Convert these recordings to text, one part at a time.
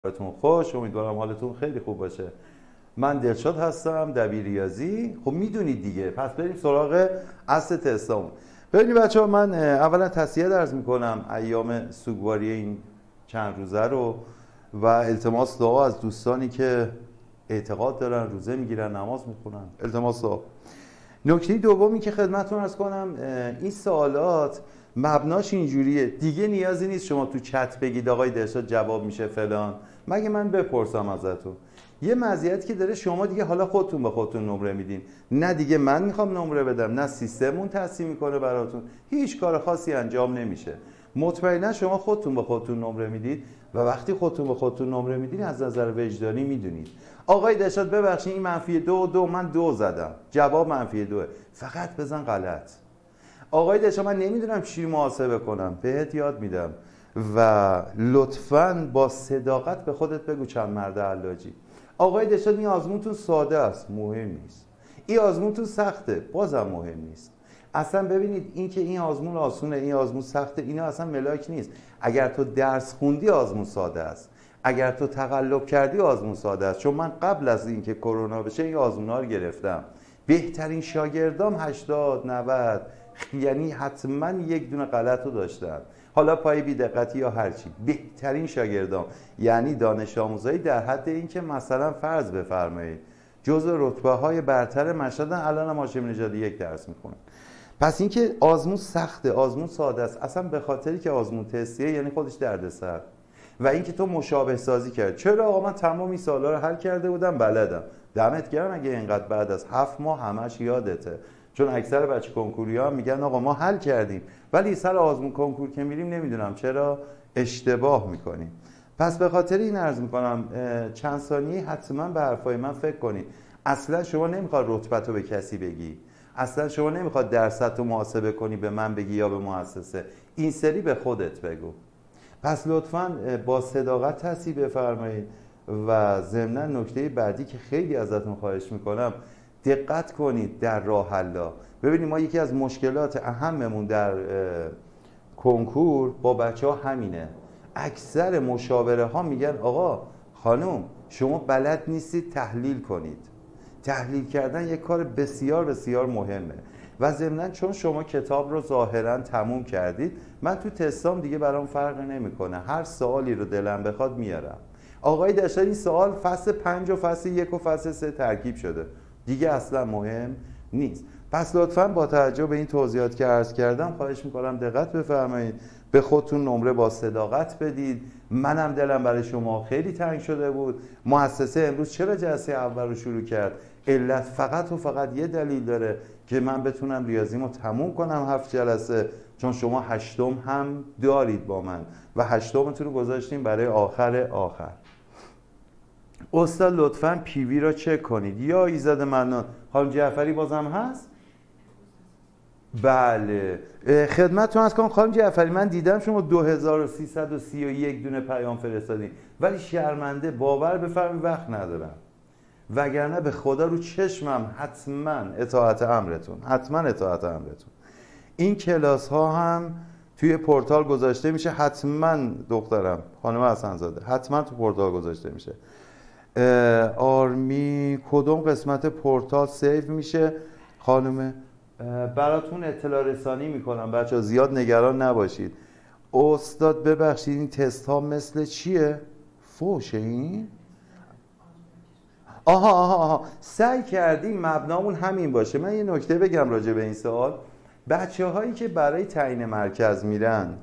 حالتون خوش، امیدوارم حالتون خیلی خوب باشه. من دلشاد هستم، دبیر ریاضی. خب میدونید دیگه، پس بریم سراغ اصل تستامون. ببینید بچه‌ها، من اولا تسلیت عرض میکنم ایام سوگواری این چند روزه رو و التماس دعا از دوستانی که اعتقاد دارن، روزه میگیرن، نماز میخونن. التماس دعا. نکته دومی که خدمتتون عرض کنم، این سوالات مبناش اینجوریه دیگه، نیازی نیست شما تو چت بگید آقای دلشاد جواب میشه فلان، مگه من بپرسم ازتون. یه مزیتی که داره، شما دیگه حالا خودتون به خودتون نمره میدین، نه دیگه من میخوام نمره بدم، نه سیستممون تصمیم میکنه براتون، هیچ کار خاصی انجام نمیشه. مطمئنا شما خودتون به خودتون نمره میدید و وقتی خودتون به خودتون نمره میدین از نظر وجدانی میدونید آقای دلشاد ببخشید این -2 من 2 زدم، جواب -2، فقط بزن غلط. آقای دلشاد من نمیدونم چی محاسبه کنم، بهت یاد میدم و لطفاً با صداقت به خودت بگو چند مرد علاجی. آقای دلشاد این آزمونتون ساده است، مهم نیست. این آزمونتون سخته، بازم مهم نیست. اصلا ببینید این که این آزمون آسونه، این آزمون سخته، اینا اصلا ملاک نیست. اگر تو درس خوندی آزمون ساده است، اگر تو تقلب کردی آزمون ساده است. چون من قبل از اینکه کرونا بشه این آزمونا رو گرفتم، بهترین شاگردام 80 90، یعنی حتما یک دونه غلط رو داشتن، حالا پای بی‌دقتی یا هرچی. بهترین شاگردام یعنی دانش آموزایی در حد این که مثلا فرض بفرمایید جزء رتبه های برتر مشهدن، الان هم هاشمی نژادی 1 درس میخونن. پس اینکه آزمون سخته، آزمون ساده است، اصلا به خاطری که آزمون تستیه یعنی خودش دردسر. و اینکه تو مشابه سازی کرد. چرا آقا من تمام این سوالا رو حل کرده بودم، بلدم. دمت گرم اگه اینقدر بعد از 7 ماه همش یادته. چون اکثر بچه کنکوریا میگن آقا ما حل کردیم، ولی سر آزمون کنکور که میریم نمیدونم چرا اشتباه میکنیم. پس به خاطر این عرض میکنم چند ثانیه حتما به حرفای من فکر کنید. اصلا شما نمیخواد رتبتو به کسی بگی، اصلا شما نمیخواد درصدتو محاسبه کنی به من بگی یا به مؤسسه، این سری به خودت بگو. پس لطفاً با صداقت تصحیح بفرمایید. و ضمناً نکته بعدی که خیلی ازتون خواهش میکنم، دقت کنید در راه حلا. ببینید ما یکی از مشکلات اهممون در کنکور با بچه‌ها همینه. اکثر مشاوره ها میگن آقا خانم شما بلد نیستید تحلیل کنید. تحلیل کردن یک کار بسیار بسیار مهمه و ضمناً چون شما کتاب رو ظاهراً تموم کردید، من تو تستام دیگه برام فرق نمیکنه، هر سوالی رو دلم بخواد میارم. آقای دلشاد این سوال فصل 5 و فصل 1 و فصل 3 ترکیب شده، دیگه اصلا مهم نیست. پس لطفاً با توجه به این توضیحات که عرض کردم خواهش میکنم دقت بفرمایید، به خودتون نمره با صداقت بدید. منم دلم برای شما خیلی تنگ شده بود. مؤسسه امروز چرا جلسه اول رو شروع کرد؟ علت فقط و فقط یه دلیل داره که من بتونم ریاضیمو تموم کنم 7 جلسه، چون شما 8م هم دارید با من و 8متون رو گذاشتیم برای آخر. استاد لطفاً پی وی رو چک کنید. یا ایزد منان، خانم جعفری بازم هست؟ بله خدمتتون عرض کنم خانم جعفری، من دیدم شما 2331 دونه پیام فرستادین، ولی شرمنده باور بفرمایید وقت ندارم، وگرنه به خدا رو چشمم حتما اطاعت امرتون، حتما اطاعت امرتون. این کلاس ها هم توی پورتال گذاشته میشه، حتما دخترم خانم حسن‌زاده حتما تو پورتال گذاشته میشه. آرمی کدوم قسمت پورتال سیو میشه خانم؟ براتون اطلاع رسانی میکنم بچه، زیاد نگران نباشید. استاد ببخشید این تست ها مثل چیه؟ فوشه این؟ آها سعی کردیم مبنامون همین باشه. من یه نکته بگم راجع به این سوال. بچه هایی که برای تعیین مرکز میرن،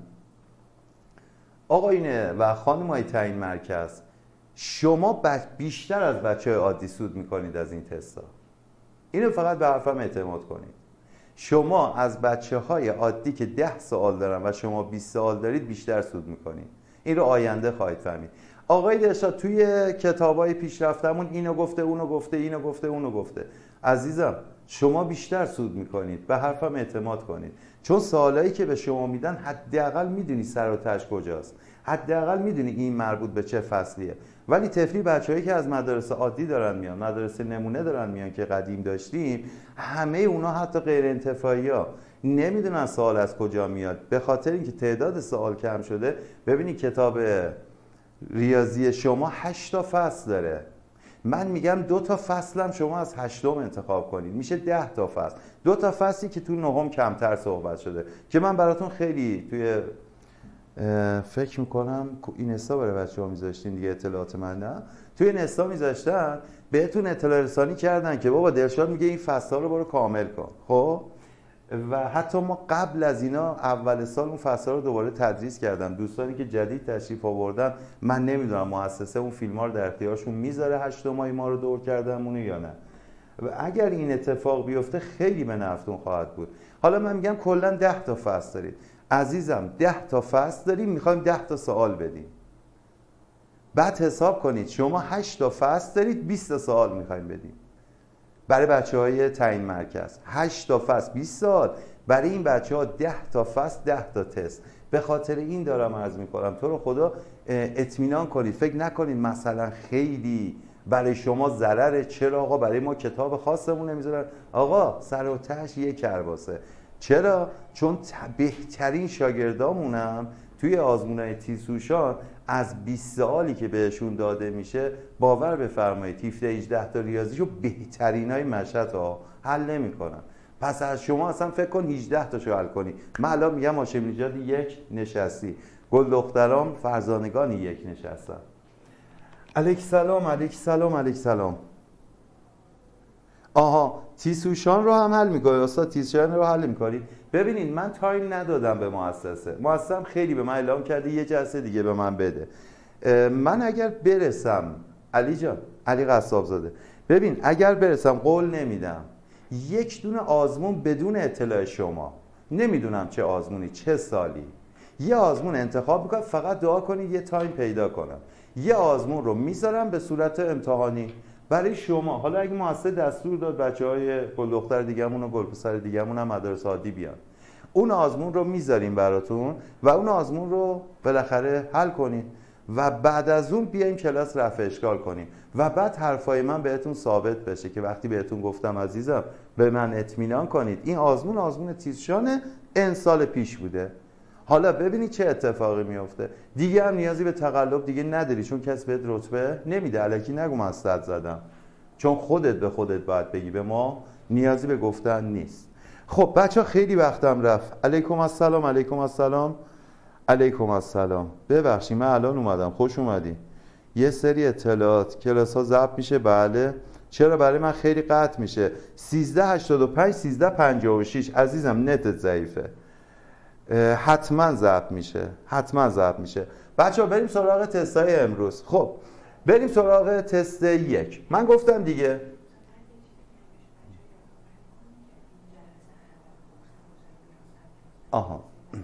آقایونه و خانم های تعیین مرکز، شما بیشتر از بچه های عادی سود میکنید از این تست ها. اینو فقط به حرفم اعتماد کنید. شما از بچه های عادی که 10 سوال دارن و شما 20 سوال دارید بیشتر سود میکنید. این رو آینده خواهید فهمید. آقای دلشاد توی کتابای پیشرفتمون اینو گفته، اونو گفته، اینو گفته، اونو گفته. عزیزم شما بیشتر سود میکنید، به حرفم اعتماد کنید. چون سوالایی که به شما میدن حداقل میدونی سر و تهش کجاست، حداقل میدونی این مربوط به چه فصلیه. ولی طفلی بچه‌هایی که از مدارس عادی دارن میان، مدارس نمونه دارن میان که قدیم داشتیم، همه اونا حتی غیر انتفاعی‌ها نمیدونن سوال از کجا میاد، به خاطر اینکه تعداد سوال کم شده. ببینید کتاب ریاضی شما 8 تا فصل داره. من میگم 2 تا فصلم شما از 8م انتخاب کنید، میشه 10 تا فصل. 2 تا فصلی که تو 9م کمتر صحبت شده که من براتون خیلی توی فکر میکنم این استا برای بچه‌ها میذاشتین دیگه، اطلاعات من نه، توی این استا میذاشتن بهتون اطلاع رسانی کردن که بابا دلشاد میگه این فصل‌ها رو برو کامل کن. خب و حتی ما قبل از اینا اول سال اون فصل‌ها رو دوباره تدریس کردم. دوستانی که جدید تشریف آوردن، من نمیدونم مؤسسه اون فیلم‌ها رو در اختیارشون میذاره 8 ماهی ما رو دور کردنمونه یا نه. و اگر این اتفاق بیفته خیلی به نفعتون خواهد بود. حالا من میگم کلا 10 تا فصل دارید. عزیزم 10 تا فصل داریم، میخوایم 10 تا سوال بدیم. بعد حساب کنید شما 8 تا فصل دارید، 20 تا سوال میخوایم بدیم. برای بچه‌های تعیین مرکز 8 تا فصل 20 سال، برای این بچه‌ها 10 تا فصل 10 تا تست. به خاطر این دارم عرض می‌کنم تو رو خدا اطمینان کنید، فکر نکنید مثلا خیلی برای شما ضرره. چرا آقا برای ما کتاب خاصمون نمیذارن؟ آقا سر و تهش یک کرباسه. چرا؟ چون بهترین شاگردامونم توی آزمونای تیسوشان از 20 سوالی که بهشون داده میشه، باور بفرمایید 18 تا ریاضیشو بهترینای مشهد ها حل نمیکنن. پس از شما اصلا فکر کن 18 تاشو حل کنی. من الان میگم هاشم نژاد 1 نشستی، گل دخترام فرزانگان 1 نشستن. علیک سلام علیک سلام علیک سلام. آها تیسوشان رو هم حل میکنی استاد؟ تیسوشان رو حل میکنی؟ ببینید من تایم ندادم به مؤسسم خیلی به من اعلام کرده یه جلسه دیگه به من بده. من اگر برسم علی جان، علی قصاب زاده، ببین اگر برسم قول نمیدم یک دونه آزمون بدون اطلاع شما، نمیدونم چه آزمونی چه سالی، یه آزمون انتخاب میکنم، فقط دعا کنید یه تایم پیدا کنم، یه آزمون رو میذارم به صورت امتحانی برای شما. حالا اگه مؤسسه دستور داد بچهای گل دختر دیگه‌مون و گل پسر دیگه‌مون هم مدارس عادی بیان، اون آزمون رو میذاریم براتون و اون آزمون رو بالاخره حل کنید و بعد از اون بیایم کلاس رفع اشکال کنیم و بعد حرفای من بهتون ثابت بشه که وقتی بهتون گفتم عزیزم به من اطمینان کنید این آزمون تیسوشان این سال پیش بوده. حالا ببینید چه اتفاقی میفته. دیگه هم نیازی به تقلب دیگه نداری، چون کسی بهت رتبه نمیده. الکی نگو من صد زدم، چون خودت به خودت باید بگی، به ما نیازی به گفتن نیست. خب بچه ها خیلی وقتم رفت. علیکم السلام علیکم السلام علیکم السلام. ببخشید من الان اومدم، خوش اومدی. یه سری اطلاعات کلاس ها ضبط میشه؟ بله. چرا برای من خیلی قطع میشه؟ 1385 1356 عزیزم نتت ضعیفه، حتما ضبط میشه، حتما ضبط میشه. بچه ها بریم سراغ تستای امروز. خب بریم سراغ تست 1. من گفتم دیگه آها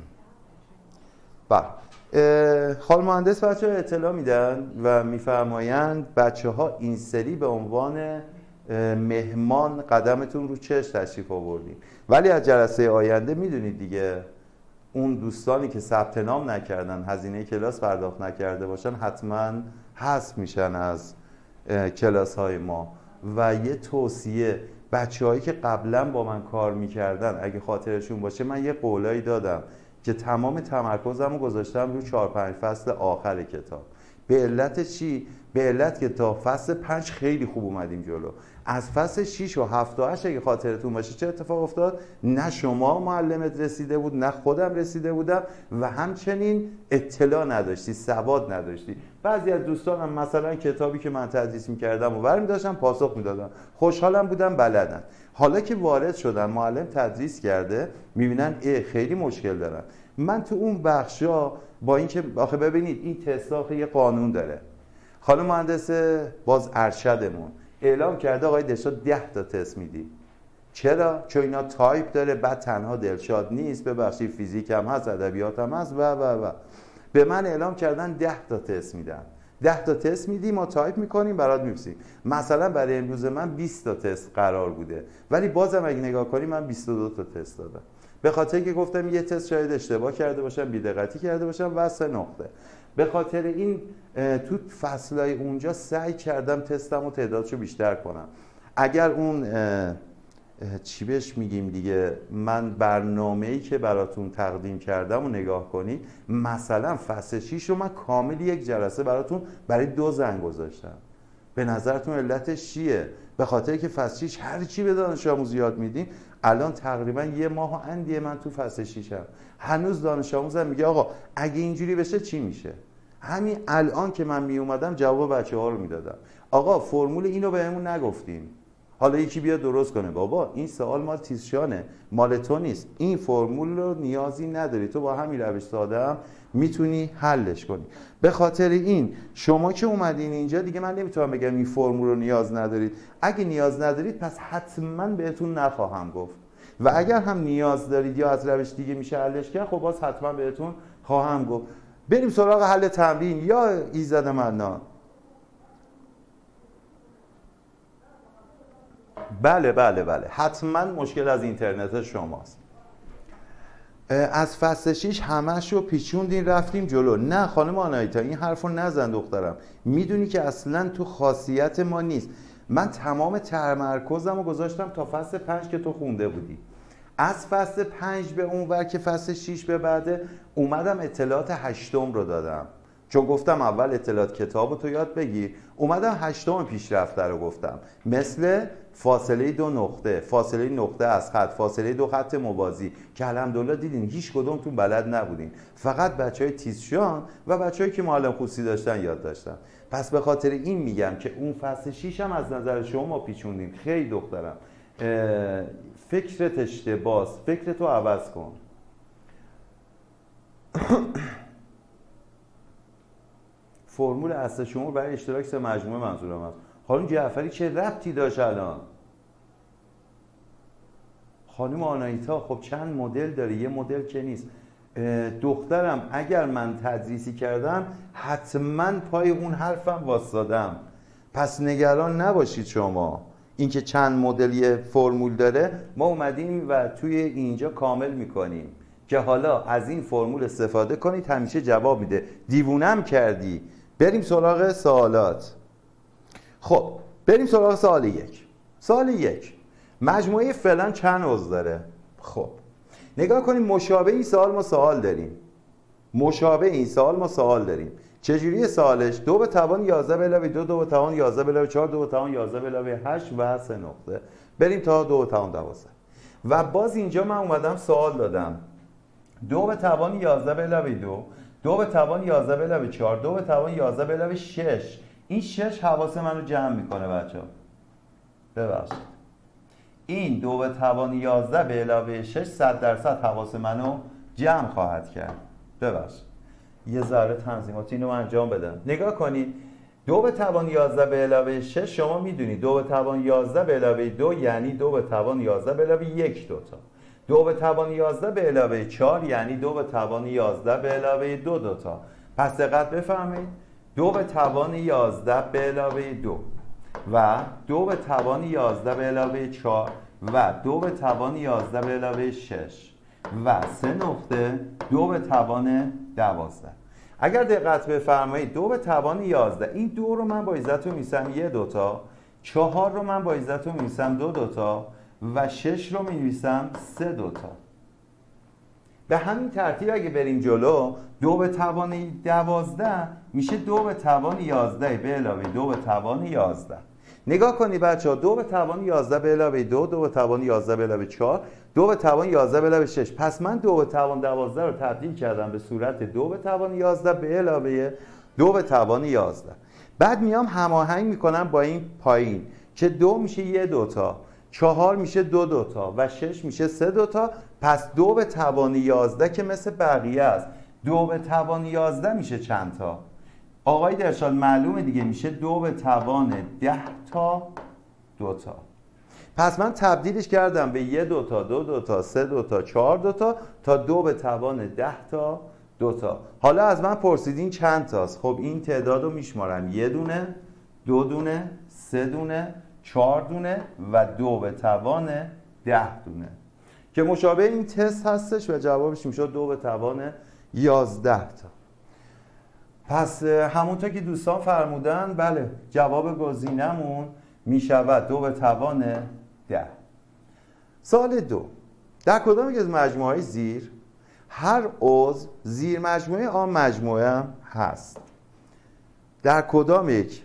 بله. خال مهندس بچه ها اطلاع میدن و میفرمایند بچه ها این سری به عنوان مهمان قدمتون رو چش تشریف آوردیم، ولی از جلسه آینده میدونید دیگه اون دوستانی که ثبت نام نکردن، هزینه کلاس پرداخت نکرده باشن، حتما حذف میشن از کلاس های ما. و یه توصیه، بچه‌هایی که قبلا با من کار میکردن اگه خاطرشون باشه، من یه قولایی دادم که تمام تمرکزم رو گذاشتم رو 4-5 فصل آخر کتاب. به علت چی؟ به علت که تا فصل 5 خیلی خوب اومدیم جلو. از فصل 6 و 7 و 8 اگه خاطرتون باشه چه اتفاق افتاد؟ نه شما معلمت رسیده بود، نه خودم رسیده بودم و همچنین اطلاع نداشتی، سواد نداشتی. بعضی از دوستانم مثلا کتابی که من تدریس می‌کردم و برمی داشتم پاسخ میدادن، خوشحالم بودم بلدن. حالا که وارد شدن معلم تدریس کرده میبینن خیلی مشکل دارن. من تو اون بخشا با اینکه آخه ببینید این تست یه قانون داره. خانم مهندس باز ارشدمون اعلام کرده آقای دلشاد 10 تا تست میدی. چرا؟ چون اینا تایپ داره، بعد تنها دلشاد نیست، ببخشید فیزیک هم هست، ادبیات هم هست و به من اعلام کردن 10 تا تست میدن. 10 تا تست میدی، ما تایپ میکنیم برات میفرستیم. مثلا برای امروز من 20 تا تست قرار بوده، ولی بازم اگه نگاه کنی من 22 تا تست دادم. به خاطر که گفتم یه تست شاید اشتباه کرده باشم، بی‌دقتی کرده باشم و 3 نقطه. به خاطر این تو فصلای اونجا سعی کردم تستم و تعدادشو بیشتر کنم. اگر اون چی بهش میگیم دیگه، من برنامه‌ای که براتون تقدیم کردم و نگاه کنید، مثلا فصل 6 رو من کامل یک جلسه براتون برای 2 زن گذاشتم. به نظرتون علتش چیه؟ به خاطر که فصل 6 هر چی به دانش آموز یاد میدیم. الان تقریبا 1 ماه و اندیه من تو فصل 6م، هنوز دانش آموزم میگه آقا اگه اینجوری بشه چی میشه. همین الان که من می اومدم جواب بچه‌ها رو میدادم، آقا فرمول اینو بهمون نگفتیم، حالا یکی بیاد درست کنه. بابا این سوال مال تیزشانه، مال تو نیست، این فرمول رو نیازی نداری، تو با همین روش ساده هم میتونی حلش کنی. به خاطر این شما که اومدین اینجا دیگه من نمیتونم بگم این فرمول رو نیاز ندارید. اگه نیاز ندارید پس حتما بهتون نخواهم گفت، و اگر هم نیاز دارید یا از روش دیگه میشه حلش کرد، خب باز حتما بهتون خواهم گفت. بریم سراغ حل تمرین. یا ایزد منان. بله حتما مشکل از اینترنت شماست. از فصل 6 همش رو پیچوندین رفتیم جلو. نه خانم آنایتا این حرف رو نزن دخترم، میدونی که اصلا تو خاصیت ما نیست. من تمام تمرکزم رو گذاشتم تا فصل 5 که تو خونده بودی. از فصل 5 به اون ور که فصل 6 به بعده اومدم اطلاعات 8م رو دادم، چون گفتم اول اطلاعات کتاب رو تو یاد بگیر. اومدم 8م پیشرفته رو گفتم، مثل فاصله 2 نقطه، فاصله نقطه از خط، فاصله 2 خط موازی، که الحمدلله دیدین هیچ کدومتون بلد نبودین، فقط بچهای تیزشان و بچه‌ای که معلم خصوصی داشتن یاد داشتن. پس به خاطر این میگم که اون فصل 6 هم از نظر شما پیچوندیم. خیلی دخترم فکرت اشتباس، فکرتو عوض کن. فرمول اصل شمول برای اشتراک سه مجموعه منظورم است. خانم جعفری چه ربطی داشت الان؟ خانم آنایتا خب چند مدل داره، یه مدل که نیست. دخترم اگر من تدریسی کردم حتما پای اون حرفم واسادم، پس نگران نباشید شما. اینکه چند مدل یه فرمول داره ما اومدیم و توی اینجا کامل میکنیم که حالا از این فرمول استفاده کنید، همیشه جواب میده. دیوونم کردی. بریم سراغ سوالات. خب بریم سراغ سوال 1. سوال 1 مجموعه فعلا چند عضو داره؟ خب نگاه کنیم، مشابه این سوال ما سوال داریم. مشابه این سوال ما سوال داریم. چجوری سوالش؟ 2 به توان 11 به علاوه 2، 2 به توان 11 به علاوه 4، 2 به توان 11 به علاوه 8 و 3 نقطه. بریم تا 2 به توان 12. و باز اینجا من اومدم سوال دادم 2 به توان 11 به علاوه 2، 2 به توان 11 به علاوه 4، 2 به توان 11 به علاوه 6. این 6 حواس منو جمع میکنه بچه‌ها. ببخشید. این 2 به توان 11 به علاوه 6 100% حواس منو جمع خواهد کرد. ببخشید. یه ذره تنظیمات اینو انجام بدم. نگاه کنید 2 به توان 11 به علاوه 6 شما میدونید 2 به توان 11 به علاوه 2 یعنی 2 به توان 11 به علاوه 1 دوتا. 2 به توان 11 به علاوه 4 یعنی 2 به توان 11 به علاوه 2 دوتا. پس دقت بفرمایید 2 به توان 11 به علاوه 2 و 2 به توان 11 به علاوه 4 و 2 به توان 11 به علاوه 6 و 3 نقطه 2 به توان 12. اگر دقت بفرمایید 2 به توان 11 این 2 رو من با ایزدتون می‌نویسم 1 دوتا، 4 رو من با ایزدتون می‌نویسم 2 دوتا و 6 رو می‌نویسم 3 دوتا. به همین ترتیب اگه بریم جلو 2 به توان 12 میشه 2 به توان 11 به علاوه 2 به توان 11. نگاه کنید بچه‌ها 2 به توان 11 به علاوه 2، 2 به توان 11 به علاوه 4، 2 به توان 11 به علاوه 6. پس من 2 به توان 12 رو تبدیل کردم به صورت 2 به توان 11 به علاوه 2 به توان 11. بعد میام هماهنگ میکنم با این پایین که 2 میشه 1 دوتا، 4 میشه 2 دوتا و 6 میشه 3 دوتا. پس 2 به توان 11 که مثل بقیه است. 2 به توان 11 میشه چند تا؟ آقای درشاد معلومه دیگه، میشه 2 به توان 10 تا دوتا. پس من تبدیلش کردم به 1 دوتا، 2 دوتا، 3 دوتا، 4 دوتا تا 2 به توان 10 تا دوتا. حالا از من پرسیدین چند تاست؟ خب این تعداد رو میشمارم 1 دونه، 2 دونه، 3 دونه، 4 دونه و 2 به توان 10 دونه که مشابه این تست هستش و جوابش میشه 2 به توان 11 تا. پس همونطور که دوستان فرمودن بله جواب گزینمون میشود 2 به توان 10. سوال 2. در کدام یک از مجموعه‌های زیر هر عضو زیر مجموعه آن مجموعه هم هست؟ در کدام یک؟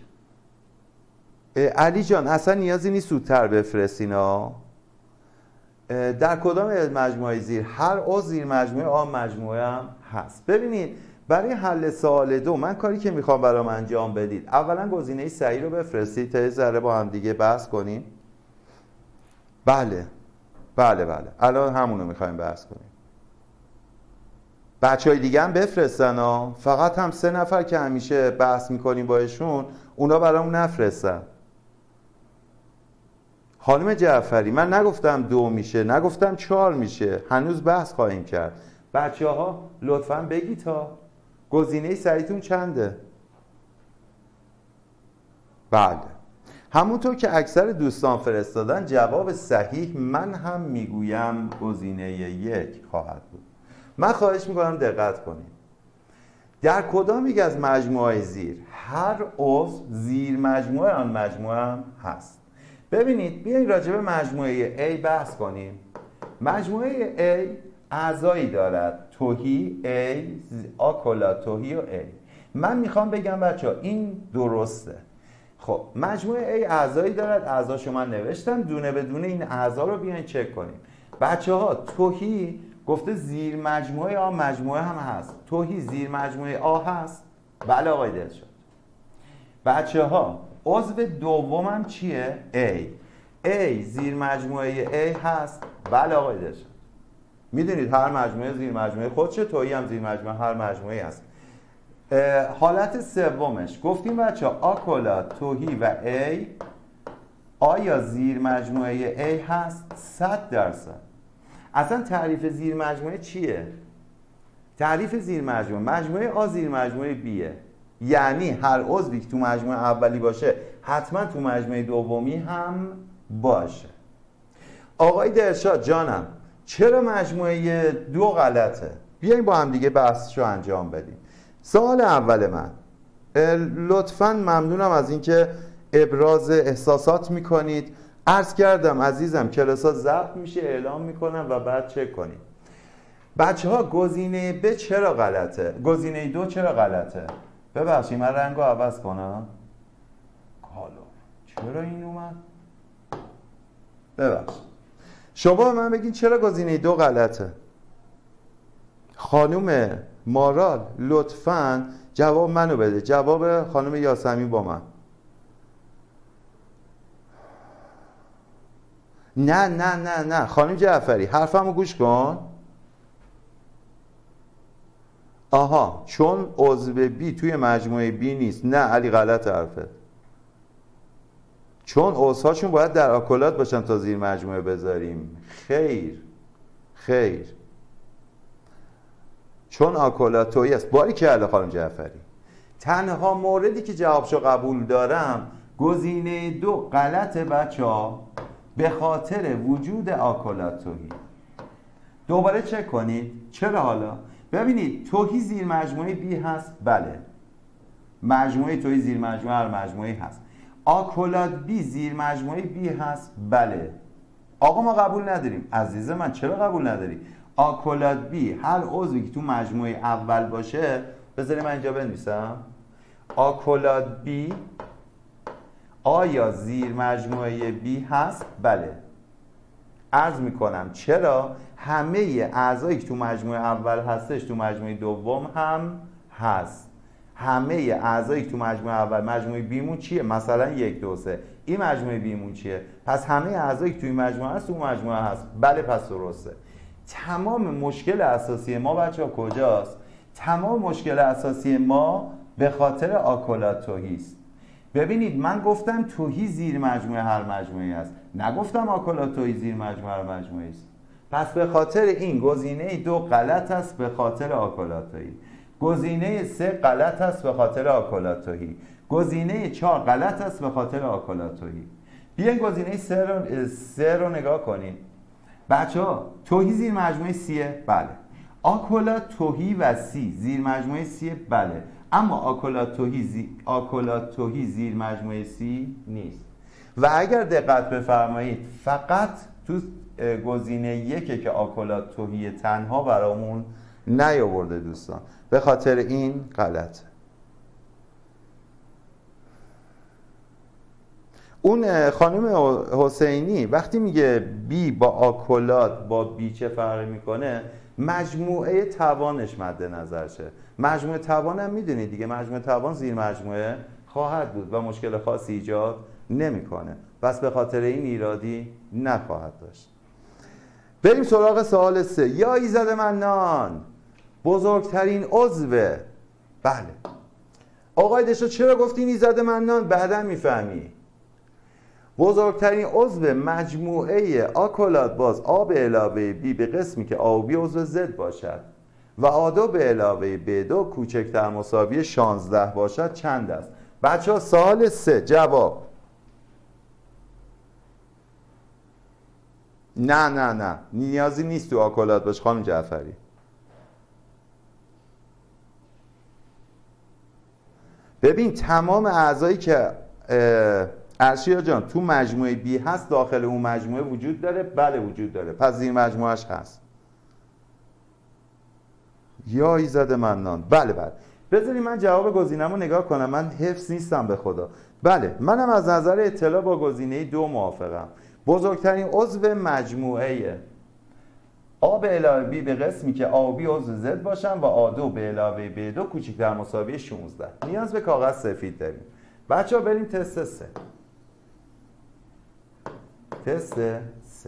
علی جان اصلا نیازی نیست زودتر بفرستینا. در کدام یک مجموعه زیر هر عضو زیر مجموعه آن مجموعه هم هست؟ ببینید برای حل سوال 2 من کاری که میخوام برام انجام بدید، اولا گزینه صحیح رو بفرستید تا یه ذره با هم دیگه بحث کنیم. بله الان همون رو میخوایم بحث کنیم. بچهای دیگه هم بفرستن ها، فقط هم 3 نفر که همیشه بحث میکنیم باشون اونا برامون نفرستن. خانم جعفری من نگفتم 2 میشه، نگفتم 4 میشه، هنوز بحث خواهیم کرد. بچه ها لطفاً بگید تا گزینه صحیحتون چنده؟ بله همونطور که اکثر دوستان فرستادن جواب صحیح من هم میگویم گزینه 1 خواهد بود. من خواهش میکنم دقت کنید. در کدام یک از مجموعه زیر هر عضو زیر مجموعه آن مجموعه هم هست؟ ببینید بیاین راجع به مجموعه A بحث کنیم. مجموعه A اعضایی دارد، تهی A، آکولا تهی و A. من میخوام بگم بچه این درسته. خب مجموعه A اعضایی دارد، اعضاشو من نوشتم، دونه به دونه این اعضا رو بیاین چک کنیم. بچه ها تهی گفته زیر مجموعه آ مجموعه هم هست. تهی زیر مجموعه آ هست؟ بله آقای دلشاد. بچه ها عضو دومم چیه؟ A زیر مجموعه A هست؟ بله آقای دلشاد. میدونید هر مجموعه زیر مجموعه خودشه، تهی هم زیر مجموعه هر مجموعه هست. حالت سومش گفتیم بچه آکولا تهی و A آیا زیر مجموعه A هست؟ 100%. اصلا تعریف زیر مجموعه چیه؟ تعریف زیر مجموعه آ زیر مجموعه بیه. یعنی هر عضوی که تو مجموعه اولی باشه حتما تو مجموعه دومی هم باشه. آقای درشاد جانم چرا مجموعه 2 غلطه؟ بیاین با هم دیگه بحثشو انجام بدیم. سوال اول من، لطفاً ممنونم از اینکه ابراز احساسات میکنید. عرض کردم عزیزم کلاس‌ها ضبط میشه، اعلام میکنم و بعد چک کنید. بچه ها گزینه ب چرا غلطه؟ گزینه 2 چرا غلطه؟ ببخشید من رنگو عوض کنم. کالو چرا این اومد؟ ببخشید شما من بگین چرا گزینه 2 غلطه؟ خانم مارال لطفاً جواب منو بده، جواب خانم یاسمین با من. نه خانم جعفری حرفمو گوش کن. آها چون عضو B توی مجموعه B نیست. نه علی غلط حرفت. چون عضوهاشون باید در آکولات باشن تا زیر مجموعه بذاریم. خیر چون آکولات تویی است. باریکلا خانم جعفری. تنها موردی که جوابشو قبول دارم گزینه 2 غلطه بچه‌ها به خاطر وجود آکولات توهی. دوباره چک کنید. چرا حالا؟ ببینید توهی زیر مجموعه B هست؟ بله. مجموعه توهی زیر مجموعه هر مجموعه هست. آکولات B زیر مجموعه B هست؟ بله. آقا ما قبول نداریم. عزیز من چرا قبول نداری؟ آکولات B هر عضوی که تو مجموعه اول باشه، بذاریم من اینجا بنویسم. آکولات B آیا زیر مجموعه B هست؟ بله. عرض میکنم چرا؟ همه اعضایی که تو مجموعه اول هستش تو مجموعه دوم هم هست. همه اعضایی که تو مجموعه اول مجموعه B مون چیه؟ مثلا 1 2 3 این مجموعه B مون چیه؟ پس همه اعضایی که توی مجموعه هست تو مجموعه هست. بله پس درسته. تمام مشکل اساسی ما بچه‌ها کجاست؟ تمام مشکل اساسی ما به خاطر آکولات توهی است. ببینید من گفتم توهی زیر مجموعه هر مجموعه است، نگفتم آکولات توهی زیر مجموعه هر مجموعه است. پس به خاطر این گزینه 2 غلط است به خاطر آکولات توهی. گزینه 3 غلط است به خاطر آکولات توهی. گزینه 4 غلط است به خاطر آکولات توهی. بیاین گزینه 3 رو نگاه کنید. بچه‌ها توهی زیر مجموعه سیه؟ بله. آکولات توهی و سی زیر مجموعه سیه؟ بله. اما آکولات توهی زیر مجموعه سی نیست. و اگر دقت بفرمایید فقط تو گزینه یکه که آکولات تهی تنها برامون نیاورده دوستان، به خاطر این غلطه. اون خانم حسینی وقتی میگه بی با آکولات با بی چه فرقی میکنه، مجموعه توانش مد نظرشه. مجموعه توان هم میدونید دیگه، مجموعه توان زیر مجموعه خواهد بود و مشکل خاصی ایجاد نمیکنه، پس به خاطر این ایرادی نخواهد داشت. بریم سراغ سوال 3. یا ایزد منان بزرگترین عضو. بله آقای دشتا چرا گفتین ایزد منان؟ بعدا میفهمی. بزرگترین عضو مجموعه آکولات باز آ به علاوه بی به قسمی که آ و بی عضو زد باشد و آ2 به علاوه ب2 کوچکتر مساوی 16 باشد چند است؟ بچه ها سوال 3 جواب. نه نیازی نیست تو آکولات باش خانم جعفری. ببین تمام اعضایی که ارشیا جان تو مجموعه بی هست داخل اون مجموعه وجود داره؟ بله وجود داره، پس زیر مجموعهش هست. یا ایزد منان. بله بذاری من جواب گزینه‌مو نگاه کنم، من حفظ نیستم به خدا. بله منم از نظر اطلاع با گزینه 2 موافقم. بزرگترین عضو مجموعه آ به علاوه بی به قسمی که آ و بی عضو زد باشن و آ2 به علاوه ب2 کوچکتر مساوی 16. نیاز به کاغذ سفید داریم. بچه ها بریم تست 3. تست 3.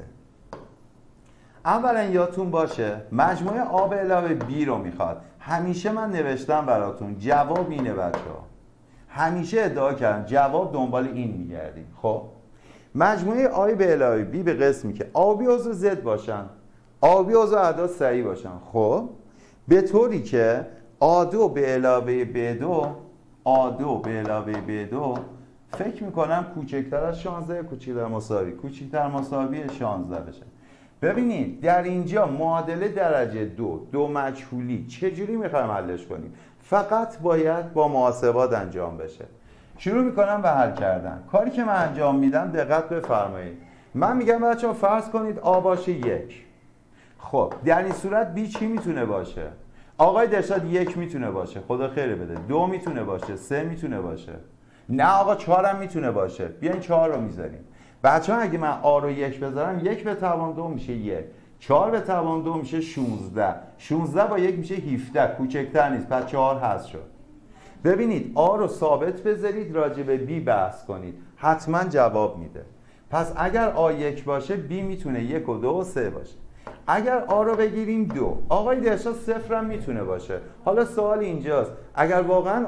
اولا یادتون باشه مجموعه آ به علاوه بی رو میخواد. همیشه من نوشتم براتون جواب اینه بچه ها، همیشه ادعا کردم جواب دنبال این میگردیم. خب مجموعه آ به علاوه بی به قسمی که آ و بی عضو زد باشن، آ و بی عضو اعداد صحیح باشن، خب به طوری که آ2 به علاوه ب2 آ2 به علاوه ب2 فکر میکنم کوچکتر از 16 کوچکتر مساوی 16 بشه. ببینید در اینجا معادله درجه 2 مجهولی چجوری میخوایم حلش کنیم؟ فقط باید با محاسبات انجام بشه. شروع میکنم به حل کردن. کاری که من انجام میدم دقت بفرمایید. من میگم بچه‌ها فرض کنید آ باشه 1. خب در این صورت بی چی میتونه باشه؟ آقای درشاد 1 میتونه باشه، خدا خیر بده. 2 میتونه باشه، 3 میتونه باشه. نه آقا 4 هم میتونه باشه. بیاین 4 رو میذاریم. بچه‌ها اگه من آ رو 1 بذارم 1 به توان 2 میشه 1. 4 به توان 2 میشه 16. 16 با 1 میشه 17. کوچکتر نیست، پس 4 حذف شد. ببینید آ رو ثابت بذارید، راجع به بی بحث کنید، حتما جواب میده. پس اگر آ 1 باشه بی میتونه 1 و 2 و 3 باشه. اگر آ رو بگیریم 2، آقای درشا 0 هم میتونه باشه. حالا سوال اینجاست اگر واقعا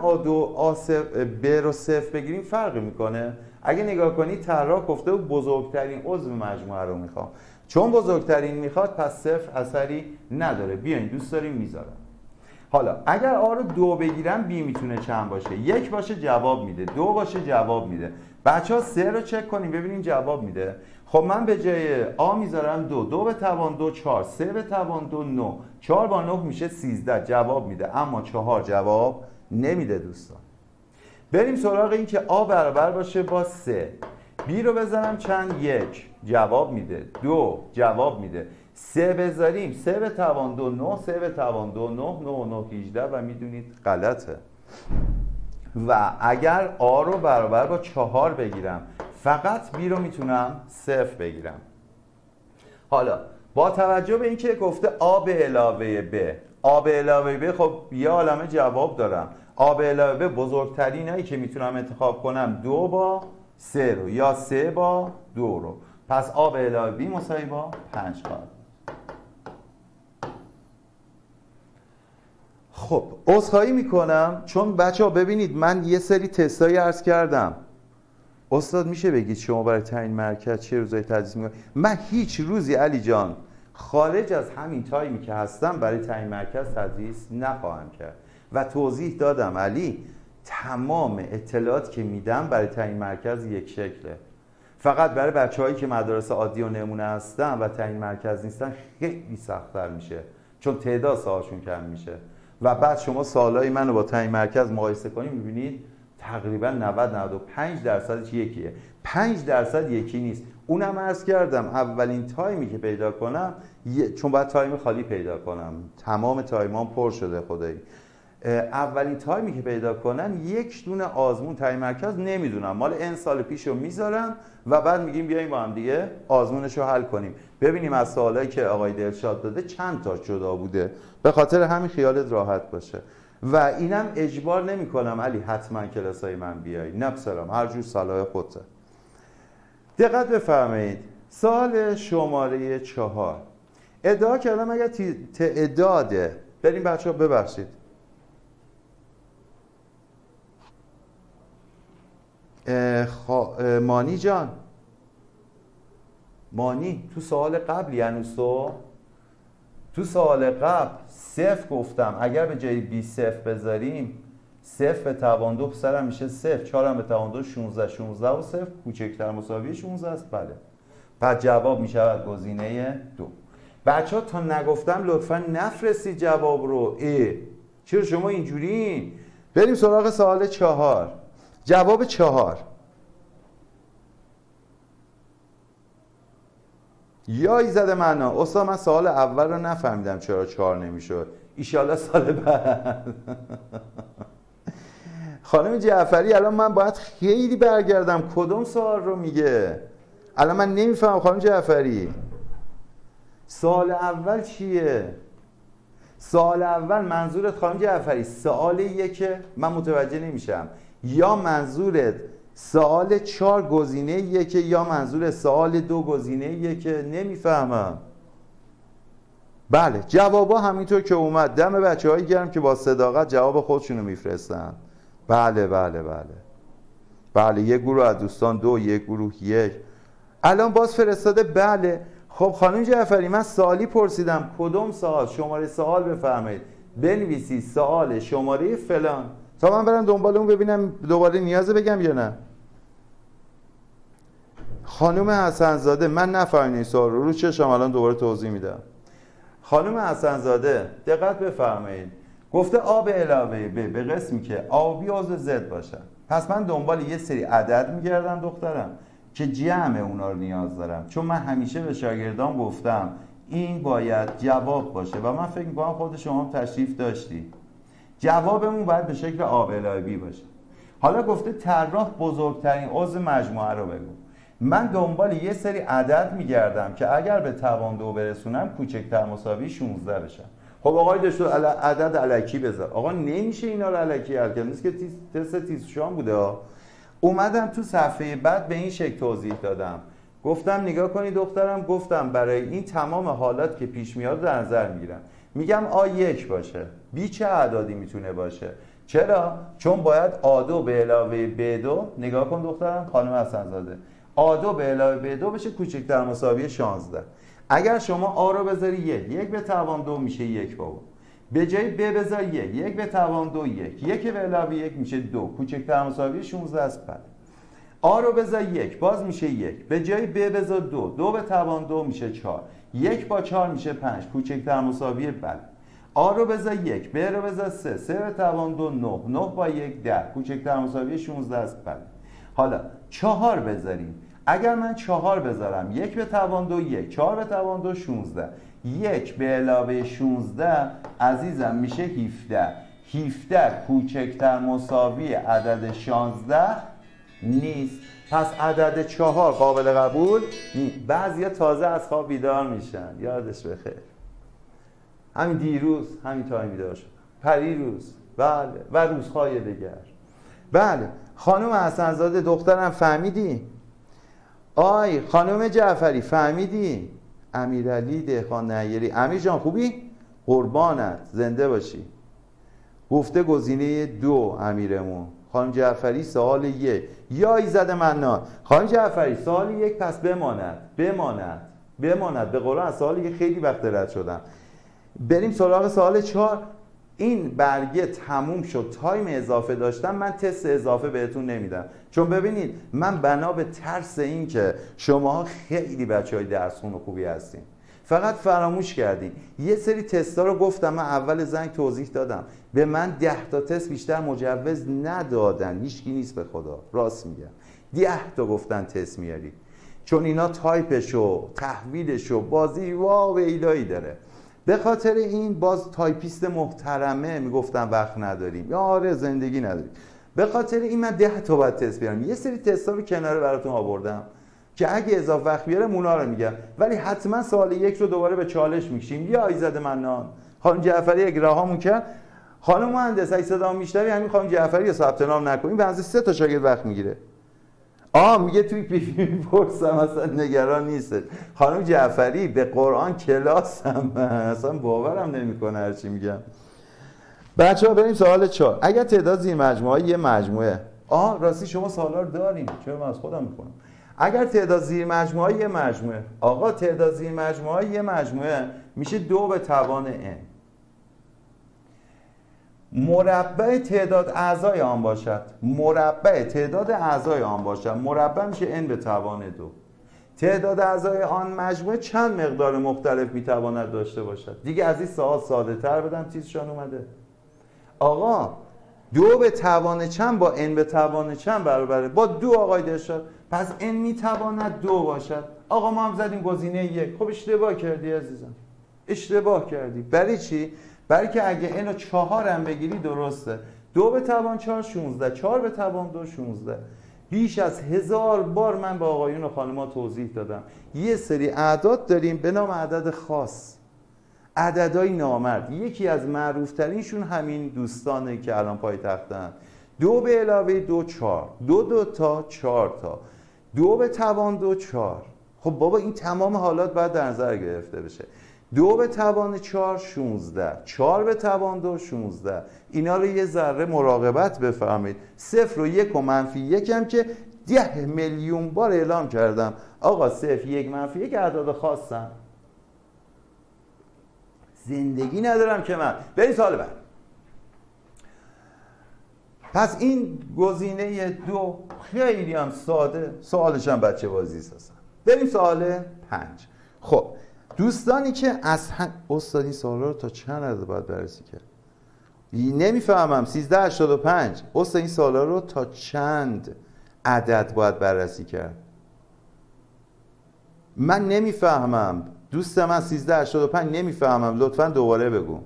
ب رو 0 بگیریم فرقی میکنه؟ اگه نگاه کنید طراح گفته بود بزرگترین عضو مجموعه رو میخوام، چون بزرگترین میخواد پس 0 اثری نداره. بیاین دوست داریم میذارم. حالا اگر آ رو 2 بگیرم بی میتونه چند باشه؟ 1 باشه جواب میده، 2 باشه جواب میده. بچه ها 3 رو چک کنیم ببینیم جواب میده. خب من به جای آ میذارم 2. 2 به توان 2 4، 3 به توان 2 9، 4 با 9 میشه 13 جواب میده، اما 4 جواب نمیده دوستان. بریم سراغ این که آ برابر باشه با 3. بی رو بزنم چند؟ 1 جواب میده، 2 جواب میده، 3 بذاریم 3 به توان 2 9، 3 به توان 2 9 9 و 9 18 و میدونید غلطه. و اگر آ رو برابر با 4 بگیرم فقط بی رو میتونم 0 بگیرم. حالا با توجه به اینکه گفته آ به علاوه ب، آ به علاوه ب، خب یه عالمه جواب دارم. آ به علاوه ب بزرگترینایی که میتونم انتخاب کنم 2 با 3 رو یا 3 با 2 رو، پس آ به علاوه بی مساوی با 5 خواهد. خب عذرخواهی میکنم چون بچه ها ببینید من یه سری تستایی عرض کردم. استاد میشه بگید شما برای تعیین مرکز چه روزایی تدریس میکنید؟ من هیچ روزی علی جان خارج از همین تایمی که هستم برای تعیین مرکز تدریس نخواهم کرد و توضیح دادم علی تمام اطلاعات که میدم برای تعیین مرکز یک شکله. فقط برای بچه‌هایی که مدارس عادی و نمونه هستن و تعیین مرکز نیستن خیلی سخت‌تر میشه چون تعداد سوالشون کم میشه و بعد شما سوالای منو با تعیین مرکز مقایسه کنید میبینید تقریبا 90-95% یکیه. 5% یکی نیست. اونم عرض کردم اولین تایمی که پیدا کنم چون باید تایم خالی پیدا کنم، تمام تایمان پر شده خدایی. اولین تایمی که پیدا کنم یک دونه آزمون تعیین مرکز نمیدونم، مال این سال پیشو میذارم و بعد میگیم بیایم با هم دیگه آزمونشو حل کنیم، ببینیم از سوالایی که آقای دلشاد داده چند تا جدا بوده، به خاطر همین خیالت راحت باشه. و اینم اجبار نمیکنم علی حتما کلاسای من بیای، نه بسرم، هر جور صلاح خودته. دقت بفرمایید، سال شماره 4 ادعا کردم اگر تعداده، بریم بچه ها ببخشید مانی جان، مانی تو سوال قبل یعنی تو سوال قبل 0 گفتم اگر به جای 20 بذاریم 0 به توان 2 پسرم میشه 0، 4 هم به توان 2 16 و 0 کوچکتر مساوی 16 است. بله پس جواب میشود گزینه 2. بچه ها تا نگفتم لطفا نفرستید جواب رو. چرا شما اینجوری؟ بریم سراغ سوال 4. جواب 4 یا ایزد معنا. استاد من سوال اول رو نفهمیدم چرا 4 نمیشد، ایشالله سال بعد. خانم جعفری الان من باید خیلی برگردم، کدوم سوال رو میگه؟ الان من نمیفهمم خانم جعفری سوال اول چیه؟ سوال اول منظورت خانم جعفری سوال 1 من متوجه نمیشم، یا منظورت سوال 4 گزینه 1 یا منظور سوال 2 گزینه 1؟ نمیفهمم. بله جوابا همینطور که اومد، دم بچه‌هایی گرم که با صداقت جواب خودشونو میفرستن. بله بله بله بله، یک گروه از دوستان 2، یک گروه 1. الان باز فرستاده. بله خب خانم جعفری من سوالی پرسیدم، کدوم سوال؟ شماره سوال بفرمایید، بنویسید سوال شماره فلان تا من برم دنبال اون ببینم دوباره نیازه بگم یا نه. خانم حسنزاده من نفهمیدم این سوال رو چشم، الان دوباره توضیح میدم. خانم حسنزاده دقت بفرمایید، گفته آ به علاوه ب به قسمی که آ و بی عضو زد باشن. پس من دنبال یه سری عدد میگردم دخترم که جمع اونا رو نیاز دارم، چون من همیشه به شاگردان گفتم این باید جواب باشه و من فکر میکنم خود شما هم تشریف داشتی، جوابمون باید به شکل آ به علاوه بی باشه. حالا گفته طراح بزرگترین عضو مجموعه رو بگو. من دنبال یه سری عدد میگردم که اگر به توان 2 برسونم کوچکتر مساوی 16 بشن. خب آقای دکتر عدد الکی بذار. آقا نمیشه اینا رو الکی حل کرد، نیست که تست تیزشان بوده ها. اومدم تو صفحه بعد به این شکل توضیح دادم، گفتم نگاه کنی دخترم، گفتم برای این تمام حالات که پیش میاد در نظر میگیرم، میگم آ1 باشه، بی چه اعدادی میتونه باشه. چرا؟ چون باید آ2 به علاوه ب2، نگاه کن دخترم خانم حسنزاده، آ2 به علاوه ب2 بشه کوچکتر مساوی 16. اگر شما آ رو بذاری 1 به توان 2 میشه 1 بابا، به جای ب بذار 1 به توان 2 1 به علاوه 1 میشه 2 کوچکتر مساوی 16 است. بعد آ رو بذار 1 باز میشه 1، به جای ب بذار 2 به توان 2 میشه 4 1 با 4 میشه 5 کوچکتر مساوی بله. آ رو بذار 1 ب رو بذار 3 به توان 2 9 با 1 10 کوچکتر مساوی 16 است. بله حالا 4 بذاریم، اگر من 4 بذارم 1 به توان 2 4 به توان 2 16 1 به علاوه 16 عزیزم میشه 17 کوچکتر مساوی عدد 16 نیست. پس عدد 4 قابل قبول نیست. بعضیا تازه از خواب بیدار میشن، یادش بخیر. همین دیروز همین تایم بیدار شد، پریروز بله و روزهای دیگر. بله خانم حسنزاده دخترم فهمیدی؟ آی خانم جعفری فهمیدی؟ امیرعلی دهقان نیری، امیر جان خوبی؟ قربانت زنده باشی. گفته گزینه 2 امیرمون. خانم جعفری سوال 1 یا ایزد منان. خانم جعفری سوال 1 پس بماند به قرآن از سوال 1 خیلی وقت رد شدم. بریم سراغ سوال 4. این برگه تموم شد، تایم اضافه داشتم، من تست اضافه بهتون نمیدم، چون ببینید من بنا به ترس این که شما خیلی بچهای درس خون خوبی هستین، فقط فراموش کردین یه سری تستا رو گفتم، من اول زنگ توضیح دادم، به من 10 تا تست بیشتر مجوز ندادن، هیچکی نیست به خدا، راست میگم. 10 تا گفتن تست میاری، چون اینا تایپشو تحویلشو بازی واو ایلایی داره. به خاطر این باز تایپیست محترمه میگفتم وقت نداریم، یا آره زندگی نداریم. به خاطر این من 10 تا باید تست بیارم. یه سری تستا رو کنار براتون آوردم که اگه اضافه وقت بیارم اونا رو میگم، ولی حتما سوال 1 رو دوباره به چالش میکشیم. یا ایزد منان خانم جعفری اگراهامون کرد، خانم مهندس اگه صدا میشنوی همین خانم جعفری رو ثبت نام نکنیم، به اندازه 3 تا شاگرد وقت میگیره. میگه توی پیپی میپرسم، اصلا نگران نیست. خانم جعفری به قرآن کلاسم، اصلا باورم نمیکنه هرچی میگم. بچه‌ها بریم سوال 4. اگر تعداد زیر مجموعه یه مجموعه، راستی شما سوالا رو داریم، چرا من از خودم میکنم؟ اگر تعداد زیر مجموعه یه مجموعه، آقا تعداد زیر مجموعه یه مجموعه میشه 2 به توان n. مربع تعداد اعضای آن باشد، مربع تعداد اعضای آن باشد، مربع میشه n به توان 2. تعداد اعضای آن مجموعه چند مقدار مختلف میتواند داشته باشد؟ دیگه از این سوال ساده تر بدم چیزشان اومده. آقا 2 به توان چند با n به توان چند برابره؟ با 2 آقای داشت، پس n میتواند 2 باشد. آقا ما هم زدیم گزینه 1. خب اشتباه کردی عزیزم، اشتباه کردی. برای چی؟ برای که اگه n رو 4 هم بگیری درسته. 2 به توان 4 16، 4 به توان 2 16. بیش از 1000 بار من با آقایون و خانم‌ها توضیح دادم یه سری اعداد داریم به نام عدد خاص، عددهای نامرد. یکی از معروفترینشون همین دوستانه که الان پای تختن. 2 به علاوه 2 4، 2 تا 4 تا، 2 به توان 2 4. خب بابا این تمام حالات باید در نظر گرفته بشه. 2 به توان 4 16، 4 به توان 2 16. اینا رو یه ذره مراقبت بفهمید. 0 و 1 و منفی 1 هم که 10 میلیون بار اعلام کردم آقا 0 1 منفی 1 اعداد خاصن. زندگی ندارم که من. بریم سوال بعد. پس این گزینه 2 خیلی هم ساده، سوالش هم بچه بازی است. بریم سوال 5. خب دوستانی که از استاد این سوالا رو تا چند عدد باید بررسی کرد؟ نمیفهمم. 1385 استاد این سوالا رو تا چند عدد باید بررسی کرد؟ من نمیفهمم دوست من. 1385 نمیفهمم، لطفا دوباره بگو.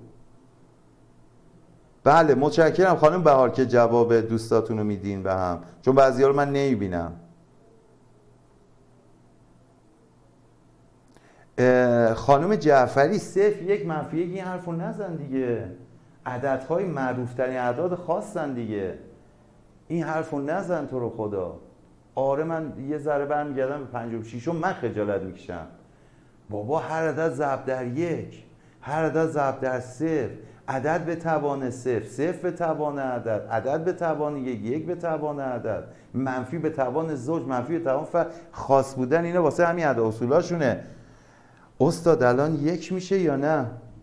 بله متشکرم خانم بهار که جواب دوستاتون رو میدین به هم، چون بعضی‌ها رو من نمیبینم. خانم جعفری 0 1 منفی 1 این حرف رو نزن دیگه. عددهای معروفترین اعداد خاصن دیگه. این حرف رو نزن تو رو خدا. آره من یه ذره برمیگردم به 56 من خجالت میکشم. بابا هر عدد ضرب در 1، هر عدد ضرب در 0، عدد به توان 0، 0 به توان عدد، عدد به توان 1، 1 به توان عدد، منفی به توان زوج، منفی به توان خاص بودن. اینا واسه همین عدد اصولاشونه. استاد الان 1 میشه یا نه؟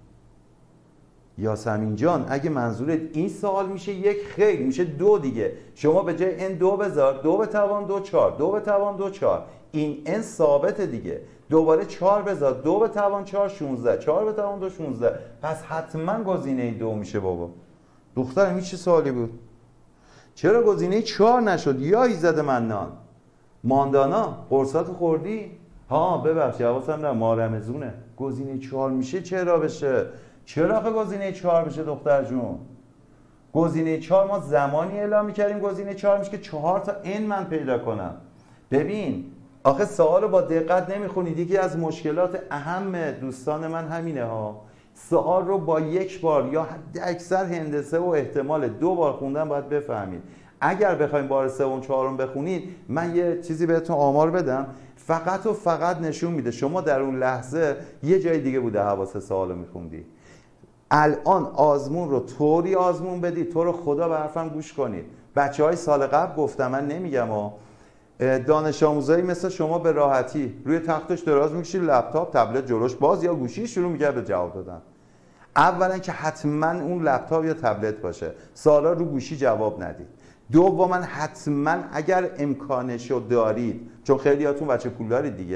یاسمین جان اگه منظورت این سوال میشه 1 خیر میشه 2 دیگه. شما به جای n 2 بذار 2 به توان 2 4، 2 به توان 2 4. این n ثابته دیگه. دوباره 4 بذار 2 به توان 4 16، 4 به توان 2 16. پس حتما گزینه 2 میشه بابا. دخترم این چه سوالی بود؟ چرا گزینه 4 نشد؟ یا ایزد منان ماندانا قرصات خوردی؟ ببخش حواسم نه مارمزونه. گزینه 4 میشه چرا بشه؟ چرا آخه گزینه 4 بشه دختر جون؟ گزینه 4 ما زمانی اعلام میکردیم گزینه 4 میشه که 4 تا n من پیدا کنم. ببین آخه سوال رو با دقت نمیخونید. یکی از مشکلات اهم دوستان من همینه ها. سوال رو با 1 بار یا حد اکثر هندسه و احتمال 2 بار خوندن باید بفهمید. اگر بخوایم بار 3 و 4 بخونید، من یه چیزی بهتون آمار بدم، فقط و فقط نشون میده شما در اون لحظه یه جای دیگه بوده حواس سوال رو میخوندی. الان آزمون رو طوری آزمون بدید، تو رو خدا به حرفم گوش کنید. بچهای سال قبل گفتم، من نمیگم دانش آموزایی مثل شما به راحتی روی تختش دراز میکشید، لپتاپ تبلت جلوش باز یا گوشی شروع میکرد به جواب دادن. اولا که حتما اون لپتاپ یا تبلت باشه، سوالا رو گوشی جواب ندید. دوما حتما اگر امکانشو دارید، چون خیلیاتون بچه پولدارید دیگه،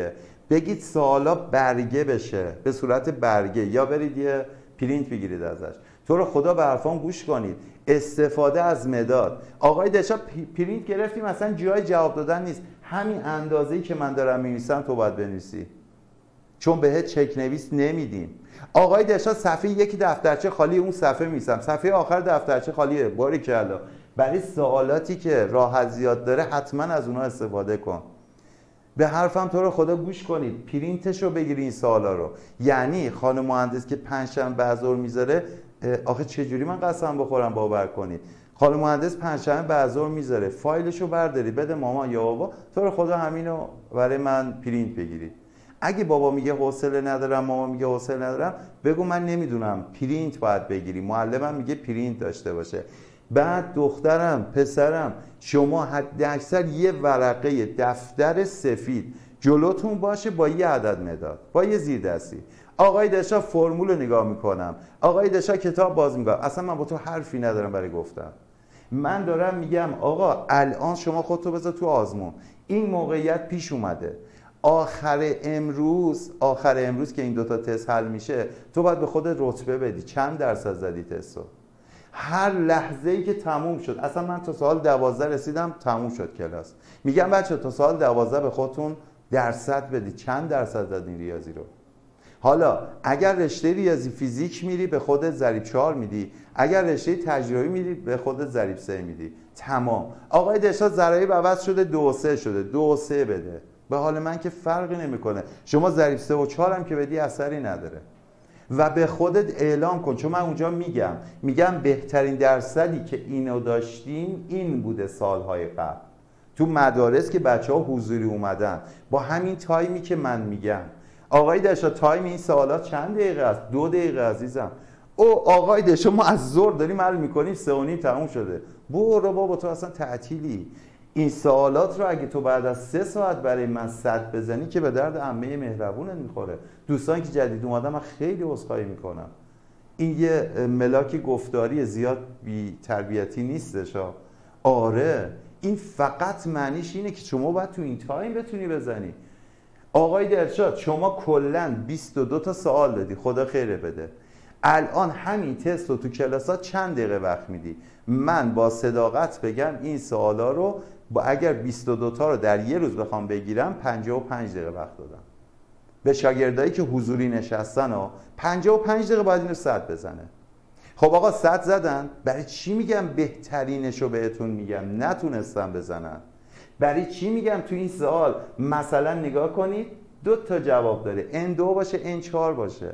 بگید سوالا برگه بشه، به صورت برگه، یا برید یه پرینت بگیرید ازش. تو رو خدا به حرفام گوش کنید. استفاده از مداد. آقای دشا پرینت گرفتیم، اصلا جای جواب دادن نیست. همین اندازه‌ای که من دارم می‌نویسم تو باید بنویسی، چون بهت چک نویس نمیدیم. آقای دشا صفحه یک دفترچه خالی، اون صفحه می‌نویسم، صفحه آخر دفترچه خالیه. باریکلا. برای سوالاتی که راحت زیاد داره حتما از اونها استفاده کن. به حرفم تو رو خدا گوش کنید، پرینتشو بگیری این سوالا رو. یعنی خانم مهندس که پنجشنبه به ظهر میذاره، آخه چجوری من قسم بخورم باور کنید؟ خانم مهندس پنجشنبه به ظهر میذاره، فایلشو برداری بده مامان یا بابا، تو رو خدا همینو برای من پرینت بگیرید. اگه بابا میگه حوصله ندارم، ماما میگه حوصله ندارم، بگو من نمیدونم، پرینت باید بگیری، معلمم میگه پرینت داشته باشه. بعد دخترم، پسرم، شما حد اکثر یه ورقه دفتر سفید جلوتون باشه با یه عدد مداد، با یه زیردستی. آقای دشا فرمول رو نگاه میکنم، آقای دشا کتاب باز میکنم. اصلا من با تو حرفی ندارم برای گفتم. من دارم میگم آقا الان شما خودتو بذار تو آزمون، این موقعیت پیش اومده، آخر امروز که این دوتا تست حل میشه، تو باید به خودت رتبه بدی چند درصد زدی تستو. هر لحظه‌ای که تموم شد، اصلا من تا سوال 12 رسیدم تموم شد کلاس، میگم بچه تا سوال 12 به خودتون درصد بدید، چند درصد زدین ریاضی رو. حالا اگر رشته ریاضی فیزیک میری به خودت ضریب 4 میدی، اگر رشته تجربی میری به خودت ضریب 3 میدی. تمام. آقای دشا ضریب عوض شده 2 و 3 شده، 2 و 3 بده، به حال من که فرقی نمیکنه. شما ضریب 3 و 4 هم که بدی اثری نداره. و به خودت اعلام کن، چون من اونجا میگم بهترین درصدی که اینو داشتیم این بوده سالهای قبل تو مدارس که بچه‌ها حضوری اومدن با همین تایمی که من میگم. آقای دشا تایم این سوالات چند دقیقه است؟ 2 دقیقه عزیزم. او آقای دشا ما از ظهر داریم حل میکنیم، 3:30 تموم شده. برو بابا تو اصلا تعطیلی. این سوالات رو اگه تو بعد از 3 ساعت برای من صد بزنی که به درد عمه مهربونت میخوره. دوستانی که جدید اومدن من خیلی عذرخواهی میکنم. این یه ملاک گفتاری زیاد بی تربیتی نیستش. آره این فقط معنیش اینه که شما باید تو این تایم بتونی بزنی. آقای درشاد شما کلاً 22 تا سوال دادی، خدا خیره بده. الان همین تست رو تو کلاسات چند دقیقه وقت میدی؟ من با صداقت بگم این سوالا رو اگر 22 تا رو در یه روز بخوام بگیرم 55 دقیقه وقت دادم. به شاگردایی که حضوری نشستن و 55 دقیقه باید اینو 100 بزنه. خب آقا 100 زدن، برای چی میگم بهترینشو بهتون میگم نتونستم بزنن؟ برای چی میگم تو این سوال مثلا نگاه کنید 2 تا جواب داره، N2 باشه N4 باشه.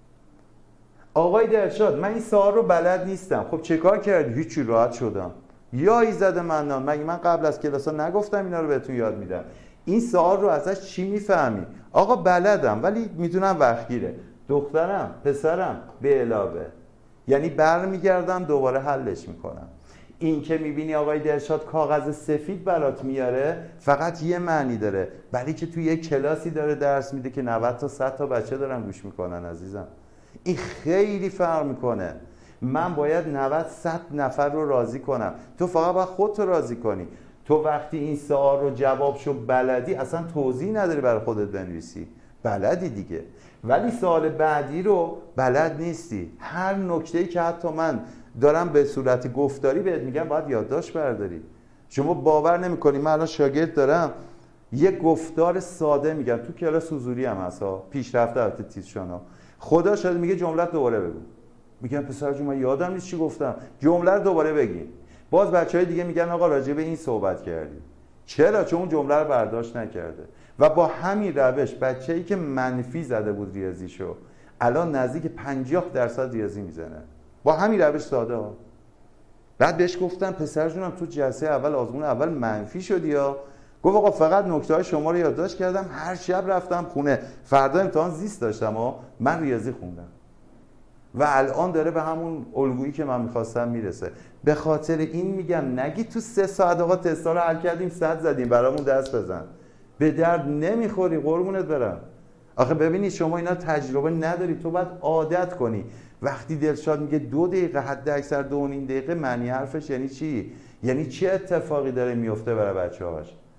آقای درشاد من این سوال رو بلد نیستم. خب چه کار کردی؟ هیچی، راحت شدم. یا ایزد منان، مگه من قبل از کلاسا نگفتم اینا رو بهتون یاد میدم؟ این سوال رو ازش چی میفهمی؟ آقا بلدم ولی میدونم وقت گیره. دخترم، پسرم، به علاوه، یعنی برمیگردم دوباره حلش میکنم. این که میبینی آقای درشاد کاغذ سفید برات میاره فقط یه معنی داره، برای که توی یک کلاسی داره درس میده که 90 تا 100 تا بچه دارن گوش میکنن عزیزم. این خیلی فرق میکنه. من باید 90-100 نفر رو راضی کنم، تو فقط باید خودت رو راضی کنی. تو وقتی این سوال رو جوابشو بلدی اصلا توضیح نداری برای خودت بنویسی، بلدی دیگه. ولی سوال بعدی رو بلد نیستی. هر نکته‌ای که حتی من دارم به صورت گفتاری بهت میگم باید یادداشت برداری. شما باور نمی‌کنی من الان شاگرد دارم یه گفتار ساده میگم، تو کلاس حضوری هم هست پیشرفته البته تیزشانا، خدا شاید میگه جمله دوباره بگو. میگم پسر جون من یادم نیست چی گفتم، جمله رو دوباره بگین. باز بچهای دیگه میگن آقا راجع به این صحبت کردیم. چرا؟ چون اون جمله رو برداشت نکرده. و با همین روش بچه‌ای که منفی زده بود ریاضیشو الان نزدیک 50% ریاضی میزنه با همین روش ساده ها. بعد بهش گفتم پسر جونم تو جلسه اول آزمون اول منفی شدی یا؟ گفت آقا فقط نکته‌های شما رو یادداشت کردم، هر شب رفتم خونه، فردا امتحان زیست داشتم و من ریاضی خوندم. و الان داره به همون الگویی که من می‌خواستم میرسه. به خاطر این میگم نگی تو 3 ساعت آقا تستا رو حل کردیم 100 زدیم برامون دست بزن. به درد نمیخوری قربونت برم. آخه ببینید شما اینا تجربه نداری، تو باید عادت کنی. وقتی دلشاد میگه 2 دقیقه حد اکثر 2.5 دقیقه، معنی حرفش یعنی چی؟ یعنی چه اتفاقی داره میفته برای بچه‌هاش؟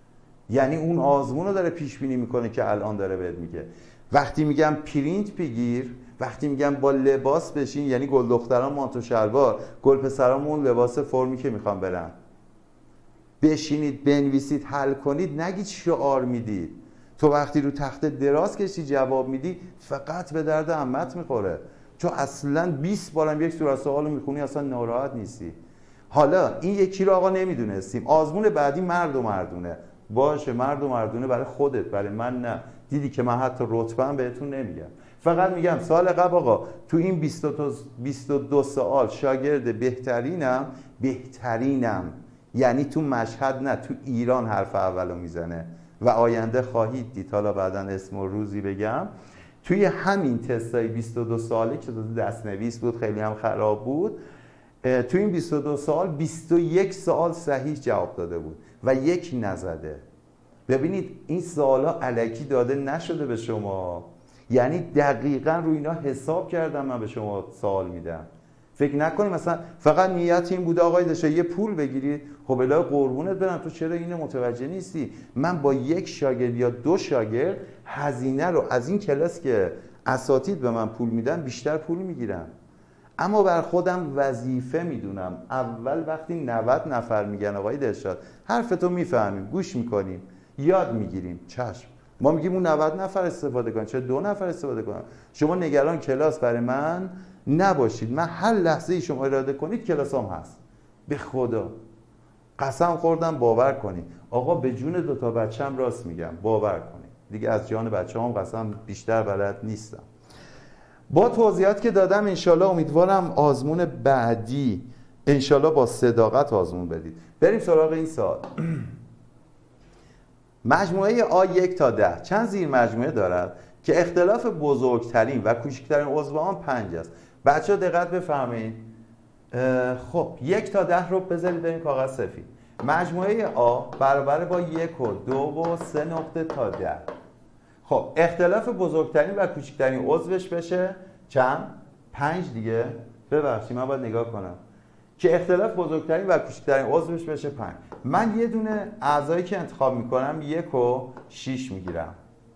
یعنی اون آزمون رو داره پیش بینی میکنه که الان داره بهت میگه. وقتی میگم پرینت بگیر، وقتی میگم با لباس بشین، یعنی گل دختران مانتو شلوار، گل پسران اون لباس فرمی که میخوام برن، بشینید بنویسید حل کنید، نگید شعار میدید. تو وقتی رو تخت دراز کشی جواب میدی فقط به درد عمت میخوره، چون اصلا 20 بارم یک صورت سوال رو میخونی اصلا ناراحت نیستی. حالا این یکی رو آقا نمیدونستیم، آزمون بعدی مرد و مردونه. باشه مرد و مردونه برای خودت، برای من نه. دیدی که من حتی رتبه‌ام بهتون نمیگم، فقط میگم سال قبل آقا تو این 22 سوال شاگرد بهترینم، یعنی تو مشهد نه تو ایران حرف اولو میزنه و آینده خواهید دید. حالا بعدن اسم و روزی بگم. توی همین تستای 22 ساله که دست نویس بود، خیلی هم خراب بود، تو این 22 سال 21 سوال صحیح جواب داده بود و یک نزده. ببینید این سوالا الکی داده نشده به شما، یعنی دقیقاً روی اینا حساب کردم من به شما سوال میدم. فکر نکنید مثلا فقط نیت این بوده آقای داشته یه پول بگیرید، خب الهی قربونت برم تو چرا اینو متوجه نیستی؟ من با یک شاگرد یا 2 شاگرد هزینه رو از این کلاس که اساتید به من پول میدن بیشتر پول میگیرم، اما بر خودم وظیفه میدونم. اول وقتی 90 نفر میگن آقای دلشاد حرفتو میفهمیم، گوش میکنیم، یاد میگیریم، چشم، ما میگیم اون 90 نفر استفاده کن، چرا 2 نفر استفاده کنن؟ شما نگران کلاس برای من نباشید، من هر لحظه ای شما اراده کنید کلاسام هست. به خدا قسم خوردم باور کنید. آقا به جون 2 تا بچه‌م راست میگم، باور کنید. دیگه از جان بچه‌ام قسم بیشتر بلد نیستم. با توضیحات که دادم انشالله امیدوارم آزمون بعدی انشالله با صداقت آزمون بدید. بریم سراغ این سوال. مجموعه A1 تا 10 چند زیر مجموعه دارد که اختلاف بزرگترین و کوچکترین عضو آن 5 است؟ بچه ها دقت بفرمایید. خب 1 تا 10 رو بذارید این کاغذ سفید. مجموعه A برابر با 1 و 2 و 3 نقطه تا 10. خب اختلاف بزرگترین و کوچکترین عضوش بشه چند؟ 5 دیگه. ببخشید من باید نگاه کنم که اختلاف بزرگترین و کوچکترین عضوش بشه 5. من یه دونه اعضایی که انتخاب میکنم 1 و 6 میگیرم.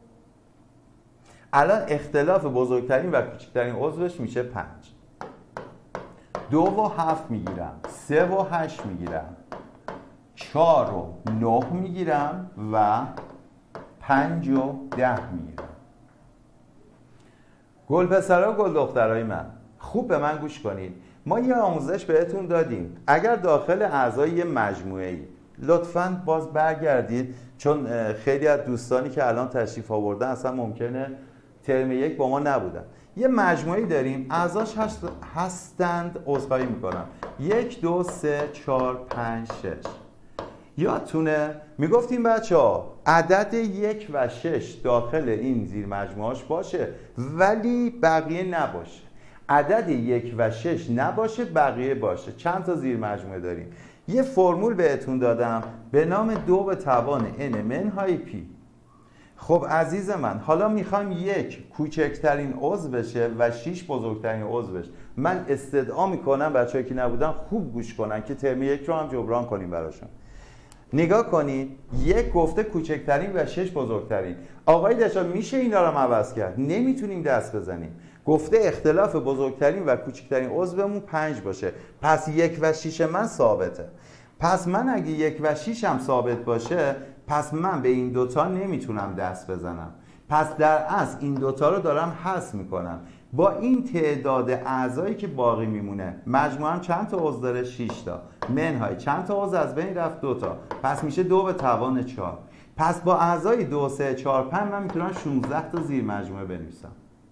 الان اختلاف بزرگترین و کوچکترین عضوش میشه 5. 2 و 7 میگیرم، 3 و 8 میگیرم، 4 و 9 میگیرم و 5 و 10 میگیرم. گل پسرها و گل دخترای من خوب به من گوش کنید. ما یه آموزش بهتون دادیم، اگر داخل اعضای یه مجموعه‌ای لطفاً باز برگردید، چون خیلی از دوستانی که الان تشریف آوردن اصلا ممکنه ترم 1 با ما نبودن. یه مجموعه‌ای داریم اعضاش هستند، عذرخواهی میکنم، 1 2 3 4 5 6. یادتونه میگفتیم بچه‌ها عدد 1 و 6 داخل این زیر مجموعه‌اش باشه ولی بقیه نباشه. عدد 1 و 6 نباشه بقیه باشه. چند تا زیر مجموعه داریم؟ یه فرمول بهتون دادم به نام 2 به توان n منهای p. خب عزیز من حالا میخوایم 1 کوچکترین عضو بشه و 6 بزرگترین عضو بشه. من استدعا میکنم بچه‌ای که نبودن خوب گوش کنن که ترم 1 رو هم جبران کنیم براشون. نگاه کنید، 1 گفته کوچکترین و 6 بزرگترین. آقای دشا میشه اینا رو عوض کرد؟ نمیتونیم دست بزنیم. گفته اختلاف بزرگترین و کوچکترین عضومون 5 باشه، پس 1 و 6 من ثابته. پس من اگه 1 و 6 هم ثابت باشه پس من به این دوتا نمیتونم دست بزنم. پس در اصل این دوتا رو دارم حذف میکنم. با این تعداد اعضایی که باقی میمونه مجموعاً چند تا عضو داره؟ 6 تا. منهای چند تا عضو از بین رفت؟ 2 تا. پس میشه 2 به توان 4. پس با اعضای 2 3 4 5 من میتونم 16 تا زیر مجموعه بنویسم.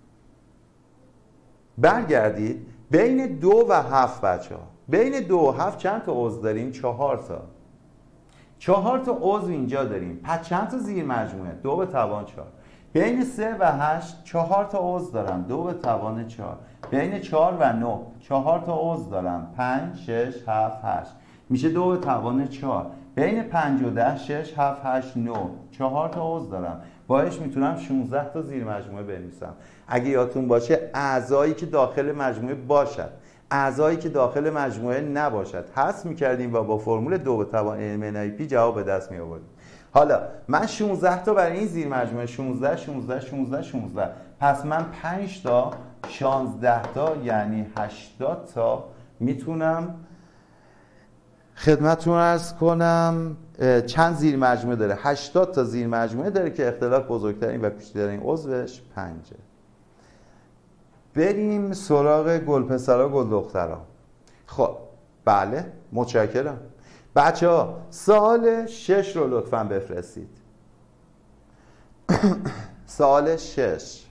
برگردید بین 2 و 7 بچه‌ها. بین 2 و 7 چند تا عضو داریم؟ 4 تا. 4 تا عضو اینجا داریم. پس چند تا زیر مجموعه؟ 2 به توان 4. بین 3 و 8 4 تا عضو دارم، 2 به توان 4. بین 4 و 9 4 تا عضو دارم، 5 6 7 8 میشه 2 به توان 4. بین 5 و 10 6 7 8 9 4 تا عضو دارم، باهاش میتونم 16 تا زیر مجموعه بنویسم. اگه یادتون باشه اعضایی که داخل مجموعه باشد، اعضایی که داخل مجموعه نباشد حذف میکردیم و با فرمول 2 به توان n منهای p جواب به دست می آوردیم. حالا من 16 تا برای این زیر مجموعه 16 16 16 16 پس من 5 تا 16 تا یعنی 80 تا میتونم خدمتتون عرض کنم چند زیر مجموعه داره. 80 تا زیر مجموعه داره که اختلاف بزرگترین و کوچکترین عضوش 5. بریم سراغ گلپسرا گل دخترا. خب بله متشکرم. بچه ها سوال 6 رو لطفاً بفرستید. سوال 6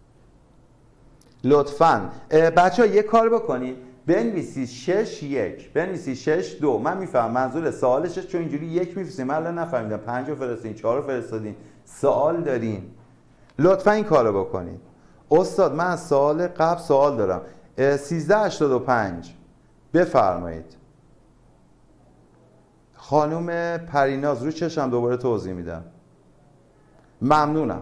لطفاً بچه ها یک کار بکنید، بنویسید 6 1 بنویسید 6 2. من میفهم منظور سوال 6 چون اینجوری یک میفرستید، من الان نفهمیدم 5 رو فرستین 4 رو فرستادین سوال دارین. لطفاً این کارو بکنید. استاد من از سوال قبل سوال دارم. 1385 بفرمایید. خانم پریناز رو چشم دوباره توضیح میدم. ممنونم.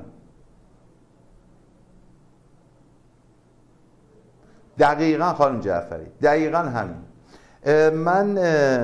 دقیقاً خانم جعفری دقیقاً همین. من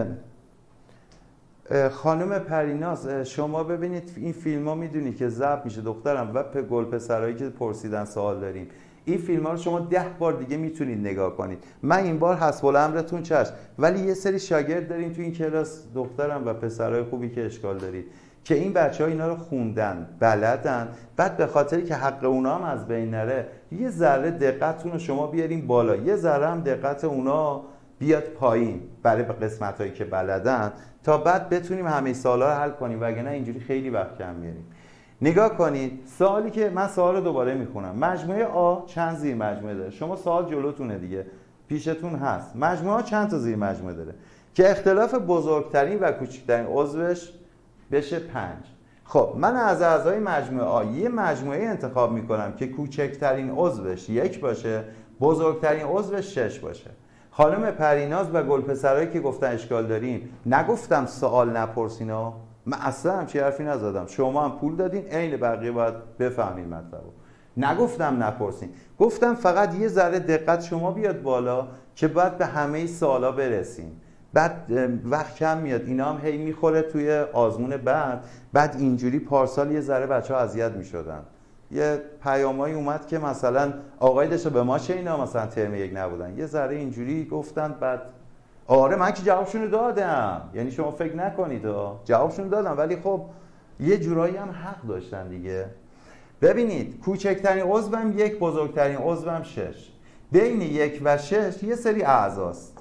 خانم پریناز شما ببینید این فیلم ها میدونی که ضبط میشه دخترم و گل پسرایی که پرسیدن سوال داریم، این فیلم ها رو شما 10 بار دیگه میتونید نگاه کنید. من این بار حسب الامرتون چشم، ولی یه سری شاگرد داریم تو این کلاس دخترم و پسرای خوبی که اشکال دارید که این بچه ها اینا رو خوندن بلدن، بعد به خاطری که حق اونا هم از بین نره یه ذره دقتتون رو شما بیارین بالا، یه ذره هم دقت اونا بیاد پایین برای قسمت هایی که بلدن تا بعد بتونیم همه سوالا رو حل کنیم، وگرنه اینجوری خیلی وقت کم میاریم. نگاه کنید سوالی که من سوال رو دوباره میخونم. مجموعه آ چند زیر مجموعه داره؟ شما سوال جلوتونه دیگه پیشتون هست. مجموعه آ چند تا زیر مجموعه داره که اختلاف بزرگترین و کوچکترین عضوش بشه 5. خب من از اعضای مجموعه آ یه مجموعه انتخاب میکنم که کوچکترین عضوش 1 باشه، بزرگترین عضوش 6 باشه. خانم پریناز و گلپسرایی که گفتن اشکال داریم، نگفتم سوال نپرسینا، من اصلا همچین حرفی نزدم. شما هم پول دادین عین بقیه باید بفهمین مطلبو. نگفتم نپرسین، گفتم فقط یه ذره دقت شما بیاد بالا که بعد به همه سوالا برسین. بعد وقت کم میاد، اینا هم هی میخوره توی آزمون بعد اینجوری پارسال یه ذره بچه‌ها اذیت میشدن. یه پیامایی اومد که مثلا آقای داشته به ما چه اینا مثلا ترم 1 نبودن، یه ذره اینجوری گفتن. بعد آره من که جوابشون رو دادم، یعنی شما فکر نکنید جوابشون رو دادم، ولی خب یه جورایی هم حق داشتن دیگه. ببینید کوچکترین عضوم 1، بزرگترین عضوم 6. بین 1 و 6 یه سری اعضاست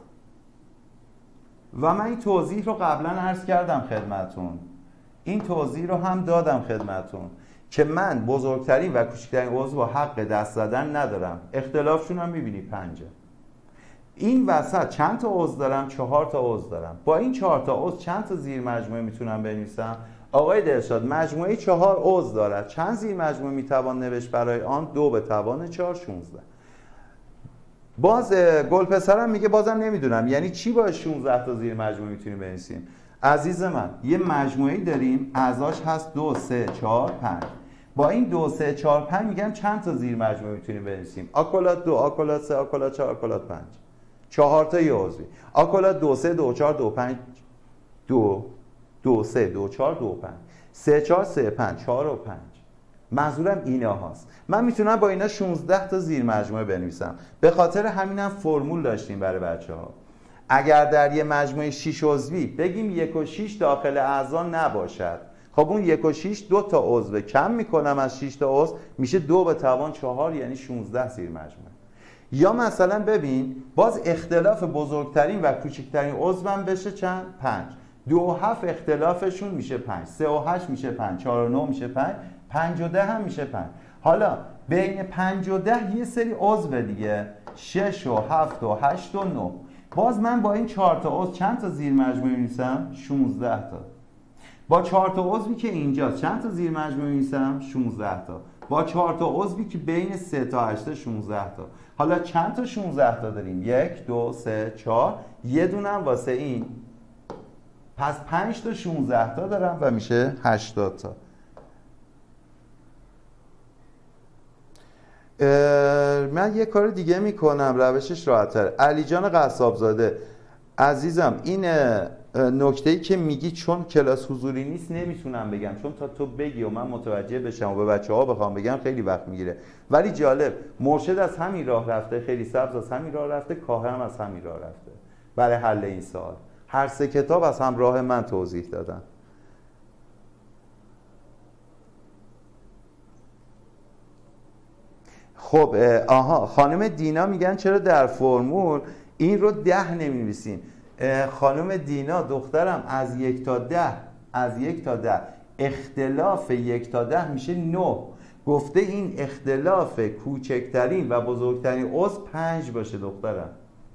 و من این توضیح رو قبلا عرض کردم خدمتون، این توضیح رو هم دادم خدمتون که من بزرگترین و کوچکترین عضو حق دست زدن ندارم. اختلافشون هم میبینید 5. این وسط چند تا عضو دارم؟ 4 تا عضو دارم. با این 4 تا عضو چند تا زیر مجموعه میتونم بنویسم؟ آقای درشاد مجموعه 4 عضو دارد. چند زیر مجموعه میتوان نوشت برای آن؟ 2 به توان 4 16. باز گلپسرم میگه بازم نمیدونم یعنی چی با 16 تا زیر مجموعه میتونیم بنویسیم. عزیز من یه مجموعه‌ای داریم اعضاش هست 2 3 4 5. با این 2 3 4 5 میگم چند تا زیر مجموعه میتونیم بنویسیم؟ آکولات 2 آکولات 3 آکولات 4 آکولات 5. 4 تا یه عضوی. آکولات 2 3 2 4 2 5 2 2 3 2 4 2 5 3 4 3 5 4 و 5. منظورم اینا هاست. من میتونم با اینا 16 تا زیر مجموعه بنویسم. به خاطر همینم فرمول داشتیم برای بچه‌ها. اگر در یه مجموعه 6 عضوی بگیم 1 و 6 داخل اعضا نباشد، خب اون 1 و 6 2 تا عضو کم میکنم از 6 تا عضو میشه 2 به توان 4 یعنی 16 زیر مجموعه. یا مثلا ببین باز اختلاف بزرگترین و کوچکترین عضوم بشه چند؟ 5. 2 و 7 اختلافشون میشه 5. 3 و 8 میشه 5. 4 و 9 میشه 5. 5 و 10 هم میشه 5. حالا بین 5 و 10 یه سری عضو دیگه 6 و 7 و 8 و 9. باز من با این 4 تا عضو چند تا زیر مجموعه می‌نویسم؟ 16 تا. با 4 تا عضوی که اینجاست چند تا زیر مجموعه می‌نویسم؟ 16 تا. با 4 تا عضوی که بین 3 تا 8 16 تا. حالا چند تا 16 تا داریم؟ 1 2 3 4 یه دونه هم واسه این. پس 5 تا 16 تا دارم و میشه 80 تا. من یه کار دیگه میکنم روشش راحت‌تره. علی جان قصابزاده عزیزم این نکته‌ای که میگی چون کلاس حضوری نیست نمیتونم بگم، چون تا تو بگی و من متوجه بشم و به بچه‌ها بخوام بگم خیلی وقت میگیره. ولی جالب، مرشد از همین راه رفته، خیلی سبز از همین راه رفته، کاهه هم از همین راه رفته برای حل این سوال. هر سه کتاب از همراه من توضیح دادن. خب خانم دینا میگن چرا در فرمول این رو 10 نمی‌نویسین؟ خانم دینا دخترم از 1 تا 10 اختلاف 1 تا 10 میشه 9. گفته این اختلاف کوچکترین و بزرگترین عضو 5 باشه دخترم.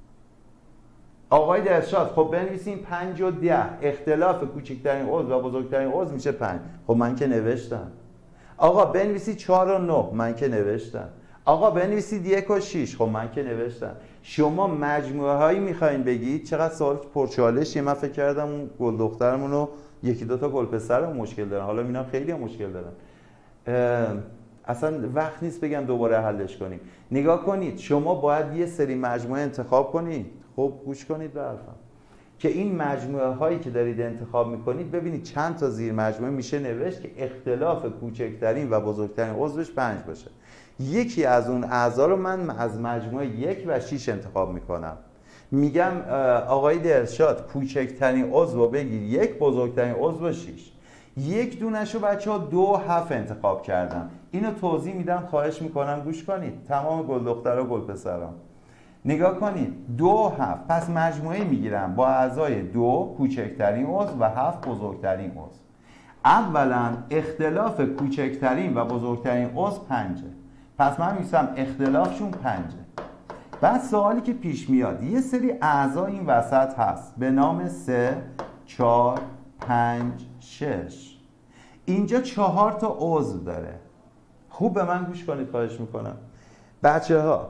آقای درشاد خب بنویسین 5 و 10 اختلاف کوچکترین عضو و بزرگترین عضو میشه 5. خب من که نوشتم. آقا بنویسید 4 و 9، من که نوشتم. آقا بنویسید 1 و 6، خب من که نوشتم. شما مجموعه هایی میخواین بگید. چقدر سوال پرچالشیه. من فکر کردم اون گل دخترمونو یکی دو تا گل پسرم مشکل دارن، حالا اینا خیلی مشکل دارن. اصلا وقت نیست بگم دوباره حلش کنیم. نگاه کنید، شما باید یه سری مجموعه انتخاب کنید. خب گوش کنید به حرفم که این مجموعه هایی که دارید انتخاب میکنید ببینید چند تا زیر مجموعه میشه نوشت که اختلاف کوچکترین و بزرگترین عضوش 5 باشه. یکی از اون اعضا رو من از مجموعه 1 و 6 انتخاب میکنم. میگم آقای درشاد کوچکترین عضو بگیر 1، بزرگترین عضو 6. یک دونشو بچه‌ها 2 7 انتخاب کردم. اینو توضیح میدم، خواهش میکنم گوش کنید. تمام گل دخترها گل پسرام نگاه کنید. 2 7 پس مجموعه میگیرم با اعضای 2 کوچکترین عضو و 7 بزرگترین عضو. اولا اختلاف کوچکترین و بزرگترین عضو 5. پس من می‌نویسم اختلافشون 5. بعد سوالی که پیش میاد، یه سری اعضا این وسط هست به نام 3 4 5 6. اینجا 4 تا عضو داره. خوب به من گوش کنید خواهش میکنم بچه‌ها.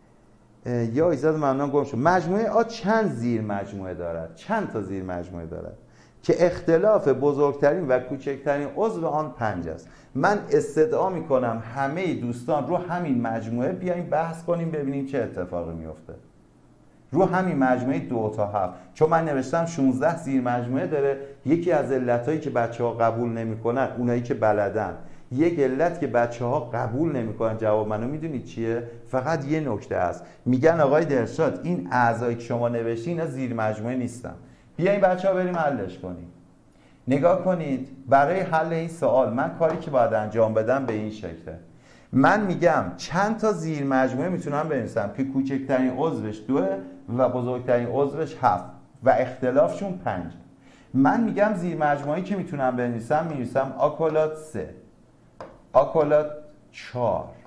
یا ایزاد ممنون گم شد. مجموعه آ چند زیر مجموعه دارد؟ چند تا زیر مجموعه دارد که اختلاف بزرگترین و کوچکترین عضو آن 5 است. من استدعا میکنم همه دوستان رو همین مجموعه بیایم بحث کنیم ببینیم چه اتفاقی میفته. رو همین مجموعه 2 تا 7، چون من نوشتم 16 زیر مجموعه داره. یکی از علتایی که بچه‌ها قبول نمیکنن، اونایی که بلدن، یک علت که بچه‌ها قبول نمیکنن جواب منو میدونید چیه؟ فقط یه نکته است. میگن آقای درشاد این اعضایی که شما نوشتین اینا زیر مجموعه نیستن. بیاین بچه‌ها بریم حلش کنیم. نگاه کنید، برای حل این سوال من کاری که باید انجام بدم به این شکله. من میگم چند تا زیر مجموعه میتونم بنویسم که کوچکترین عضوش 2 و بزرگترین عضوش 7 و اختلافشون 5. من میگم زیر مجموعه‌ای که میتونم بنویسم، می‌نویسم آکولات 3، آکولات 4،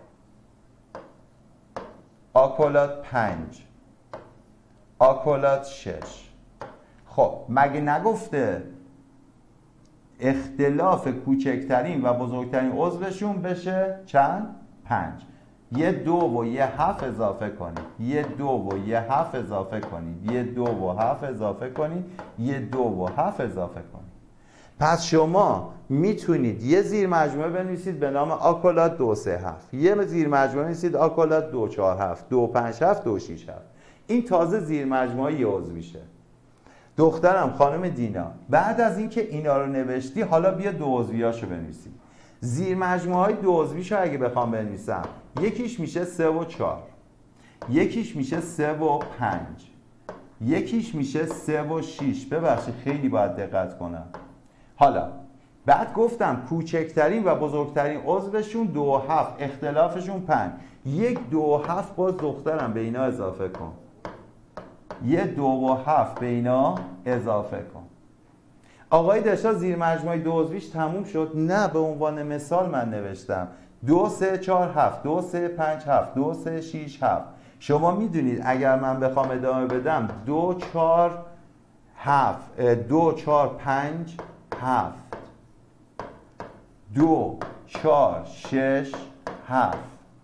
آکولات 5، آکولات 6. خب مگه نگفته اختلاف کوچکترین و بزرگترین عضوشون بشه چند؟ 5. یه 2 و یه 7 اضافه کنید، یه 2 و یه 7 اضافه کنید، یه 2 و 7 اضافه کنید، یه 2 و 7 اضافه کنید. پس شما میتونید یه زیر مجموعه بنویسید به نام آکولات 2 3 7، یه زیر مجموعه بنویسید آکولات 2 4 7 2 5 7 2 6 7. این تازه زیر مجموعه یه عضو میشه. دخترم خانم دینا، بعد از اینکه اینا رو نوشتی حالا بیا دو عضویاشو بنویسی. زیر مجموعه های دو عضویشو اگه بخوام بنویسم، یکیش میشه 3 و 4، یکیش میشه 3 و 5، یکیش میشه 3 و 6. ببخشید خیلی باید دقت کنم. حالا بعد گفتم کوچکترین و بزرگترین عضوشون 2 و 7 اختلافشون 5. 1 2 و 7 باز دخترم به اینا اضافه کن، یه 2 و 7 به اینا اضافه کن. آقای دشتا زیر مجموعه دو عضویش تموم شد؟ نه، به عنوان مثال من نوشتم 2 3 4 7 2 3 5 7 2 3 6 7. شما میدونید اگر من بخوام ادامه بدم 2 4 7 2 4 5 7 2 4 6 7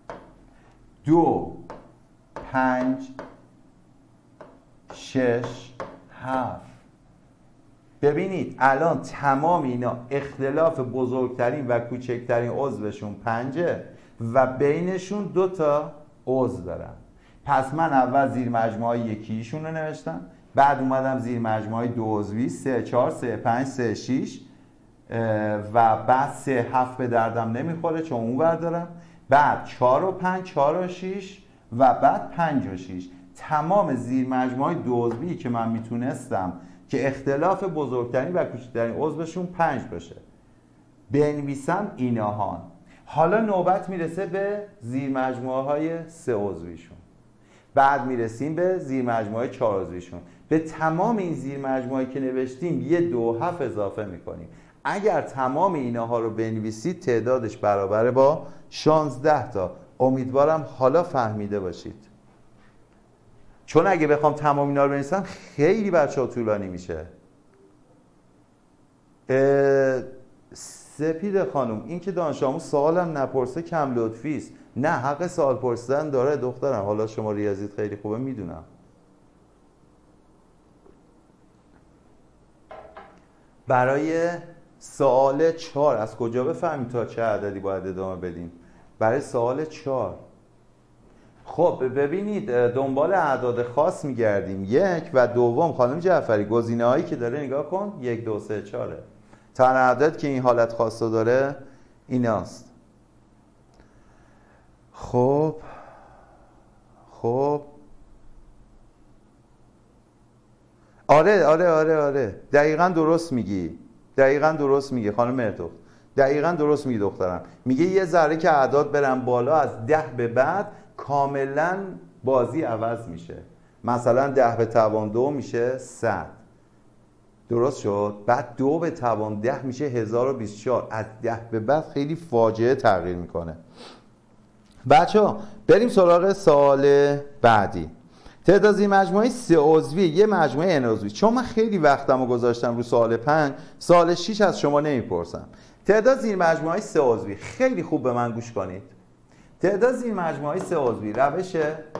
2 5 6 7. ببینید الان تمام اینا اختلاف بزرگترین و کوچکترین عضوشون 5 و بینشون 2 تا عضو دارن. پس من اول زیر مجموعه یکیشون رو نوشتم، بعد اومدم زیر مجموعه 2 عضوی 3 4 3 5 3 6 و بعد 3 7 به دردم نمیخوره چون اون ور دارم، بعد 4 و 5 4 و 6 و بعد 5 و 6. تمام زیر مجموعه 2 عضوی که من میتونستم که اختلاف بزرگترین و کوچکترین عضوشون 5 باشه بنویسم ایناهان. حالا نوبت میرسه به زیر مجموعه های 3 عضویشون، بعد میرسیم به زیر مجموعه 4 عضویشون. به تمام این زیر مجموعه که نوشتیم یه 2 7 اضافه میکنیم. اگر تمام اینها رو بنویسید تعدادش برابره با 16 تا. امیدوارم حالا فهمیده باشید، چون اگه بخوام تمام اینا رو بنویسم خیلی بچه‌ها طولانی میشه. سپید خانم، این که دانش آموز سوالم نپرسه کم لطفی است. نه، حق سوال پرسیدن داره دخترم. حالا شما ریاضیت خیلی خوبه میدونم. برای سوال 4 از کجا بفهمیم تا چه عددی باید ادامه بدیم؟ برای سوال 4 خب ببینید دنبال اعداد خاص میگردیم. 1 و 2 خانم جعفری گزینه هایی که داره نگاه کن 1 2 3 4. تنها عدد که این حالت خاص رو داره ایناست. خب آره دقیقاً درست میگی. خانم مرتوخ دقیقاً درست میگی دخترم. میگه یه ذره که اعداد برن بالا از 10 به بعد کاملا بازی عوض میشه. مثلا 10 به توان 2 میشه 100. درست شد؟ بعد 2 به توان 10 میشه 1024. از 10 به بعد خیلی فاجعه تغییر میکنه. بچه‌ها بریم سراغ سوال بعدی. تعداد زیر مجموعه 3 عضوی یه مجموعه n عضوی. چون من خیلی وقتمو گذاشتم رو سوال 5، سوال 6 از شما نمیپرسم. تعداد زیر مجموعه 3 عضوی، خیلی خوب به من گوش کنید. تعداد زیر مجموعه 3 عضوی روش 1.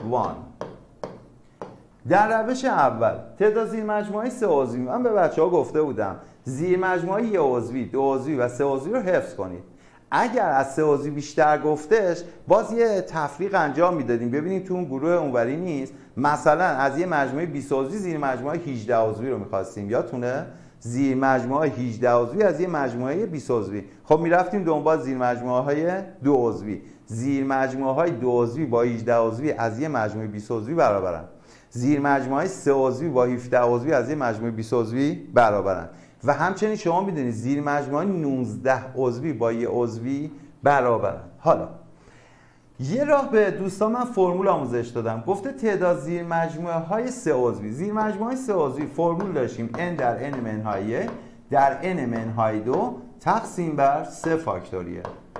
در روش اول تعداد زیر مجموعه 3 عضوی، من به بچه‌ها گفته بودم زیر مجموعه 1 عضوی، 2 عضوی و 3 عضوی رو حفظ کنید. اگر از 3 عضوی بیشتر گفتش باز یه تفریق انجام میدادیم. ببینید تو اون گروه اونوری نیست، مثلا از یه مجموعه 20 عضوی زیر مجموعه 18 عضوی رو می‌خواستیم، یادتونه؟ زیر مجموعه 18 عضوی از یه مجموعه 20 عضوی. خب میرفتیم دنبال زیر مجموعه های 2 عضوی. زیر مجموعه های 2 عضوی با 18 عضوی از یه مجموعه 20 عضوی برابرن. زیر مجموعه 3 عضوی با 17 عضوی از یه مجموعه 20 عضوی برابرن. و همچنین شما میدونید زیر مجموعه 19 عضوی با یه عضوی برابرن. حالا یه راه به دوستان من فرمول آموزش دادم. گفته تعداد زیر مجموعه های 3 عضوی. زیر مجموعه 3 عضوی فرمول داشتیم n در n منهای 1 در n منهای 2 تقسیم بر 3 فاکتوریل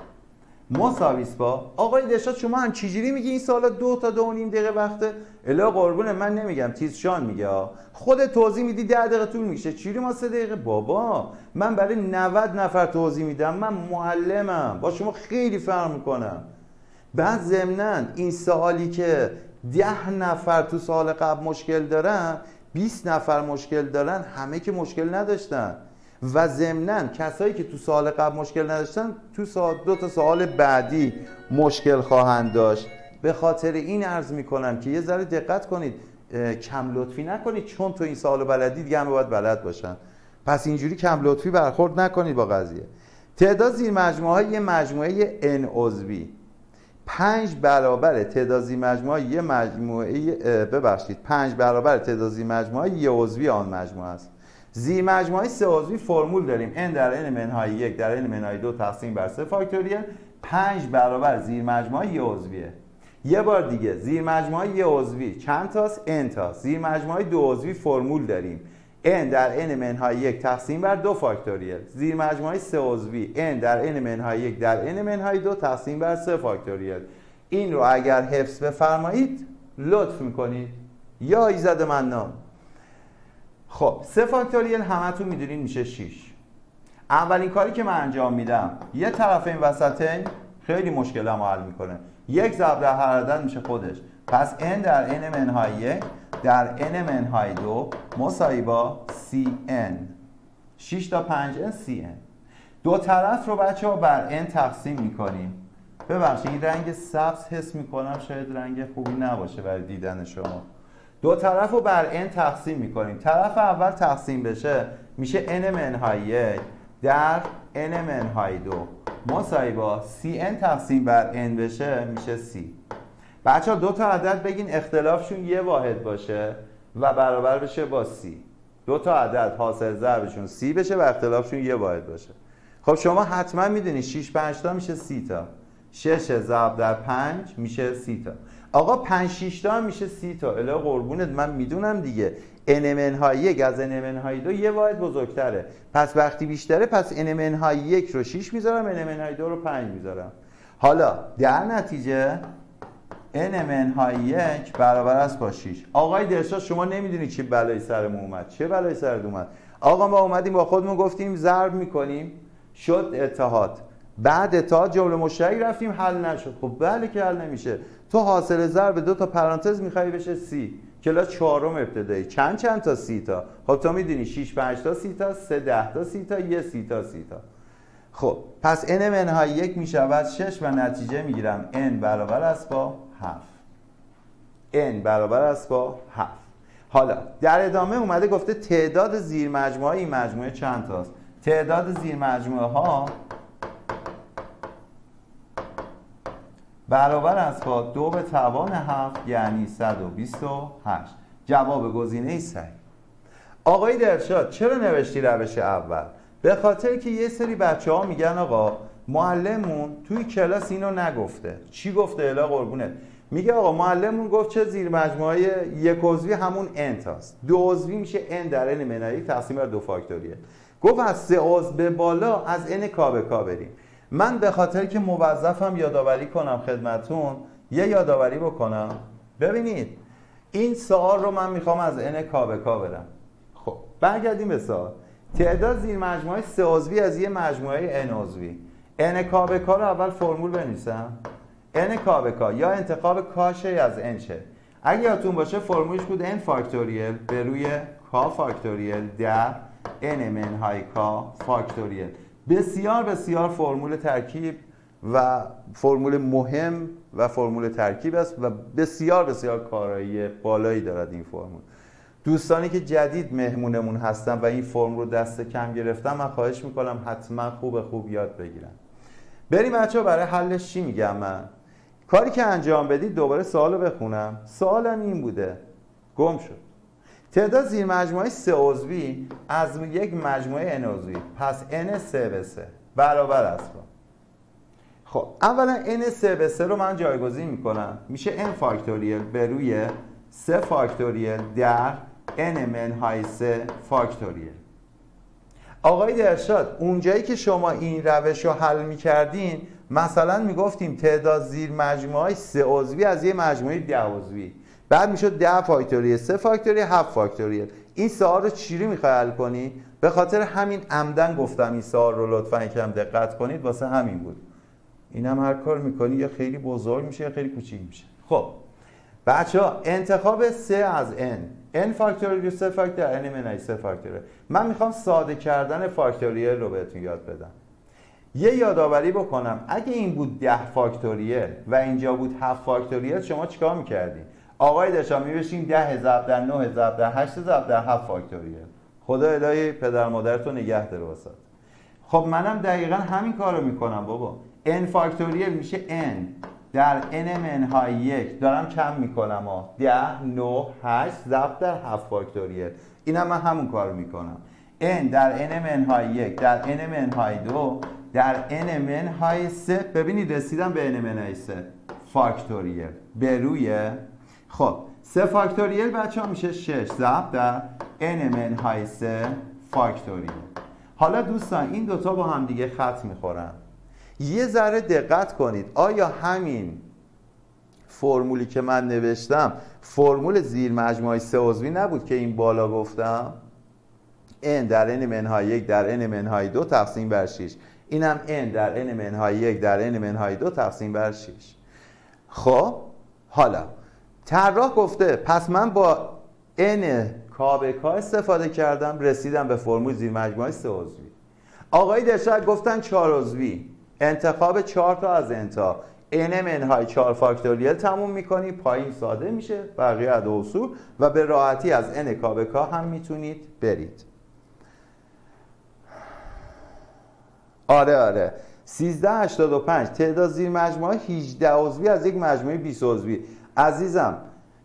مساویس با. آقای دشات شما هم چجوری میگی این سوالا 2 تا 2.5 دقیقه وقته؟ الا قربون من نمیگم، تیزشان میگه. خود توضیح میدی 10 دقیقه طول میکشه، چجوری ما 3 دقیقه؟ بابا من برای 90 نفر توضیح میدم، من معلمم، با شما خیلی فرق میکنم. بعد ضمناً این سوالی که 10 نفر تو سال قبل مشکل دارن، 20 نفر مشکل دارن، همه که مشکل نداشتن. و ضمناً کسایی که تو سال قبل مشکل نداشتن تو سال 2 تا سال بعدی مشکل خواهند داشت. به خاطر این عرض میکنم که یه ذره دقت کنید، کم لطفی نکنید، چون تو این سال بلدی دیگه همه باید بلد باشن. پس اینجوری کم لطفی برخورد نکنید با قضیه. تعداد زیر مجموعه های یه مجموعه n عضوی 5 برابر تعداد زیر مجموعه یه مجموعه 5 برابر تعداد زیر مجموعه یه عضوی آن مجموعه است. زیر مجموعه 3 عضوی فرمول داریم n در n منهای 1 در n منهای 2 تقسیم بر 3 فاکتوریل. 5 برابر زیر مجموعه یه عضویه. یه بار دیگه زیر مجموعه یه عضوی چند تاست؟ n تاست. زیر مجموعه 2 عضوی فرمول داریم n در n منهای 1 تقسیم بر 2 فاکتوریل. زیر مجموعه 3 عضوی n در n منهای 1 در n منهای 2 تقسیم بر 3 فاکتوریل. این رو اگر حفظ بفرمایید لطف میکنید یا ایزد منان. خب 3 فاکتوریل همتون میدونین میشه 6. اولین کاری که من انجام میدم یه طرف این وسطین خیلی مشکلم حل میکنه. 1 ضرب در هر عدد میشه خودش. پس n در n منهای 1 در n منهای 2 مساوی با cn. 6 تا 5n cn. دو طرف رو بچه ها بر n تقسیم میکنیم. ببخشید این رنگ سبز حس میکنم شاید رنگ خوبی نباشه برای دیدن شما. دو طرف رو بر n تقسیم میکنیم. طرف اول تقسیم بشه میشه n منهای 1 در n منهای 2 مساوی با cn تقسیم بر n بشه میشه c. بچه دو تا عدد بگین اختلافشون یه واحد باشه و برابر بشه با c. دو تا عدد حاصل ضربشون c بشه و اختلافشون یه واحد باشه. خب شما حتما میدونید 6 5 تا میشه 30 تا. 6 ضرب در 5 میشه 30 تا. آقا 5 6 تا میشه 30 تا. الا قربونت من میدونم دیگه. n منهای 1 از n منهای 2 یه واحد بزرگتره. پس وقتی بیشتره پس n منهای 1 رو 6 میذارم، n منهای 2 رو 5 میذارم. حالا در نتیجه n منهای 1 برابر است با 6. آقای درشا شما نمیدونی چه بلایی سرمون اومد. چه بلایی سرت اومد؟ آقا ما اومدیم با خودمون گفتیم ضرب میکنیم شد اتحاد. بعد اتحاد جمله مشترک رفتیم حل نشد. خب بله که حل نمیشه. تو حاصل ضرب دو تا پرانتز میخوای بشه 30. کلاس 4 ابتدایی چند تا 30 تا. خب تو میدونی 6 5 تا 30 تا، 3 10 تا 30 تا، 1 30 تا 30 تا. خب پس n منهای 1 میشود 6 و نتیجه میگیرم n برابر است با 7. n برابر است با 7. حالا در ادامه اومده گفته تعداد زیر مجموعه این مجموعه چند تاست؟ تعداد زیر مجموعه ها برابر است با 2 به توان 7 یعنی 128. جواب گزینه صحیح. آقای درشاد چرا نوشتی روش اول؟ به خاطر که یه سری بچه‌ها میگن آقا معلممون توی کلاس اینو نگفته. چی گفته الا قربونت؟ میگه آقا معلممون گفت چه زیر مجموعه یک عضوی همون n تاست. دو عضوی میشه n در n منهای 1 تقسیم بر 2 فاکتوریل. گفت از 3 عضو به بالا از n کا به کا بریم. من به خاطر که موظفم یادآوری کنم خدمتون یه یادآوری بکنم. ببینید این سوال رو من میخوام از n کا به کا برم. خب برگردیم به سوال. تعداد زیر مجموعه 3 عضوی از یه مجموعه n عضوی. n کا به کا رو اول فرمول بنویسم. n کا به کا یا انتخاب کاشه از n شه. اگه یادتون باشه فرمولش بود n فاکتوریل به روی k فاکتوریل در n منهای k فاکتوریل. بسیار بسیار فرمول ترکیب و فرمول مهم و فرمول ترکیب است و بسیار بسیار کارایی بالایی دارد این فرمول. دوستانی که جدید مهمونمون هستن و این فرم رو دست کم گرفتم من خواهش میکنم حتما خوب یاد بگیرن. بریم بچه ها برای حلش چی میگم من؟ کاری که انجام بدید دوباره سوال رو بخونم. سوالم این بوده گم شد. تعداد زیر مجموعه 3 عضوی از یک مجموعه n عضوی پس n 3 به 3 برابر است با. خب اولا n 3 به 3 رو من جایگزین میکنم میشه n فاکتوریل به روی 3 فاکتوریل در n منهای 3 فاکتوریل. آقای درشاد اونجایی که شما این روش رو حل میکردین مثلا میگفتیم تعداد زیر مجموعه 3 عضوی از یه مجموعه 10 عضوی بعد میشد 10 فاکتوریل 3 فاکتوریل 7 فاکتوریل. این سوال رو چجوری میخوای حل کنی؟ به خاطر همین عمدن گفتم این سوال رو لطفا یکم دقت کنید واسه همین بود. اینم هر کار میکنی یا خیلی بزرگ میشه یا خیلی کوچیک میشه. خب بچه‌ها انتخاب 3 از n فاکتوریل 3 فاکتوریل n منهای 3 فاکتوریل. من میخوام ساده کردن فاکتوریل رو بهتون یاد بدم. یه یادآوری بکنم اگه این بود 10 فاکتوریل و اینجا بود 7 فاکتوریل شما چیکار میکردین؟ آقای داشتم میبشیم 10 ضرب در 9 ضرب در 8 ضرب در 7 فاکتوریل. خدا الهی پدر مادرتو نگه داره واسات. خب منم دقیقا همین کارو میکنم بابا. n فاکتوریل میشه n در n منهای 1 دارم کم میکنم 10 9 8 ضرب در 7 فاکتوریل. اینم من همون کارو میکنم. n در n منهای 1 در n منهای 2 در n منهای 3 ببینید رسیدم به n منهای 3 فاکتوریل به روی خب 3 فاکتوریل بچه ها میشه 6 ضرب در n منهای 3 فاکتوریل. حالا دوستان این دوتا با هم دیگه خط میخورن. یه ذره دقت کنید آیا همین فرمولی که من نوشتم فرمول زیر مجموعه 3 عضوی نبود که این بالا گفتم؟ n در n منهای 1 در n منهای 2 تقسیم بر 6. اینم n در n منهای 1 در n منهای 2 تقسیم بر 6. خب حالا طراح گفته پس من با n کا به کا استفاده کردم رسیدم به فرمول زیر مجموعه 3 عضوی. آقای دشک گفتن 4 عضوی انتخاب 4 تا از n تا. n منهای 4 فاکتوریال تموم میکنی، پایین ساده میشه، بقیه ادا اصول و به راحتی از n کا به کا هم میتونید برید. آره 1385 تعداد زیر مجموعه 18 عضوی از یک مجموعه 20 عضوی. عزیزم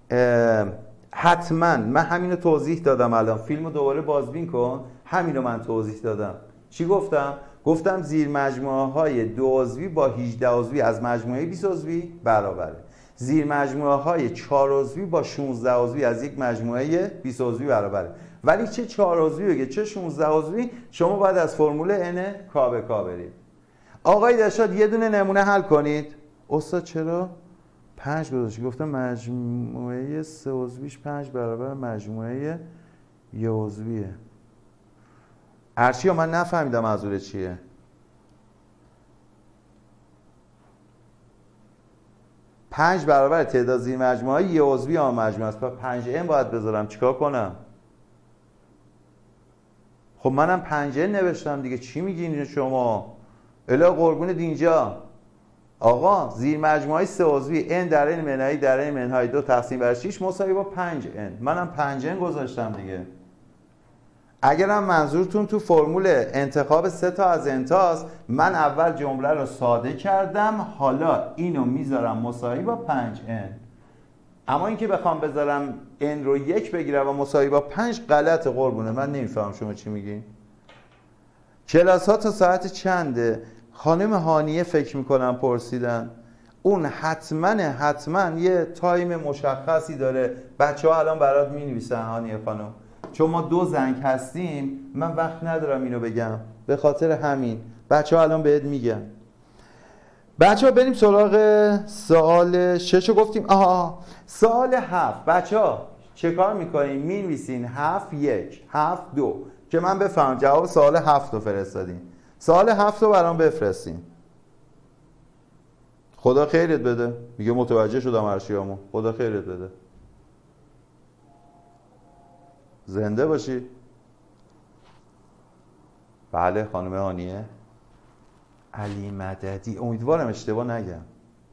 حتما من همینو توضیح دادم، الان فیلمو دوباره بازبین کن، همینو من توضیح دادم. چی گفتم؟ گفتم زیر مجموعه های 2 عضوی با 18 عضوی از مجموعه 20 عضوی برابره. زیر مجموعه های 4 عضوی با 16 عضوی از یک مجموعه 20 عضوی برابره. ولی چه 4 عضوی بگه چه 16 عضوی، شما باید از فرمول n کا به کا برید. آقای دشاد یه دونه نمونه حل کنید. استاد چرا 5 گذاشتی؟ گفتم مجموعه 3 عضویش 5 برابر مجموعه 1 عضویه. ارشیا من نفهمیدم منظور چیه. پنج برابر تعداد زیر مجموعه یه عضوی آن مجموعه است. پس 5n باید بذارم، چیکار کنم؟ خب منم 5n نوشتم دیگه، چی میگین شما؟ الا قربون دینجا. آقا زیر مجموعه 3 عضوی n در n منهای در n منهای 2 تقسیم بر 6 مساوی با 5n. منم 5n گذاشتم دیگه. اگرم منظورتون تو فرمول انتخاب 3 تا از n تاست، من اول جمله رو ساده کردم، حالا اینو میذارم مساوی با 5n. اما اینکه بخوام بذارم n رو 1 بگیرم و مساوی با 5 غلط قربونه. من نمیفهم شما چی میگین. کلاس ها تا ساعت چنده؟ خانم هانیه فکر میکنم پرسیدن. اون حتما یه تایم مشخصی داره. بچه ها الان برات مینویسن هانیه خانم، چون ما 2 زنگ هستیم من وقت ندارم اینو بگم، به خاطر همین بچه ها الان بهت میگم. بچه ها بریم سراغ سوال 6 رو گفتیم. سوال 7. بچه ها چه کار میکنیم؟ مینویسین 7 1 7 2 که من بفهم جواب سوال 7 رو فرستادین. سوال 7 رو برام بفرستین. خدا خیرت بده. میگه متوجه شدم ارشیامو. خدا خیرت بده. زنده باشی. بله خانم هانیه. علی مددی، امیدوارم اشتباه نگم.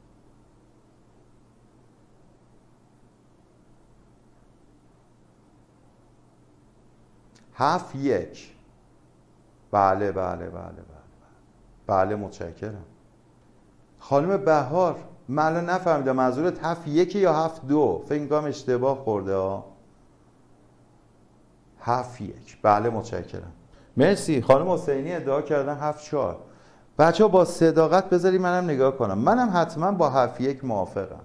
هفت یک. بله متشکرم. خانم بهار من الان نفهمیدم منظورت 7 1 یا 7 2. فکر می‌کنم اشتباه خورده ها. 7 1. بله متشکرم. مرسی. خانم حسینی ادعا کردن 7 4. بچه‌ها با صداقت بذاری منم نگاه کنم. منم حتما با 7 1 موافقم.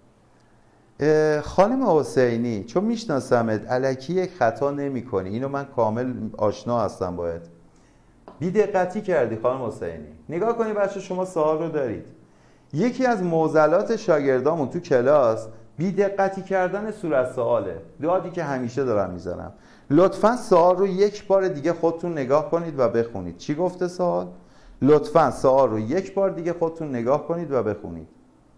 خانم حسینی چون میشناسمت الکی یک خطا نمی‌کنی. اینو من کامل آشنا هستم باید. بی دقتی کردی خانم حسینی. نگاه کنی بچه، شما سوال رو دارید. یکی از معضلات شاگردامون تو کلاس بی دقتی کردن صورت سواله. دادی که همیشه دارم میزنم. لطفاً سوال رو یک بار دیگه خودتون نگاه کنید و بخونید. چی گفته سوال؟ لطفاً سوال رو یک بار دیگه خودتون نگاه کنید و بخونید.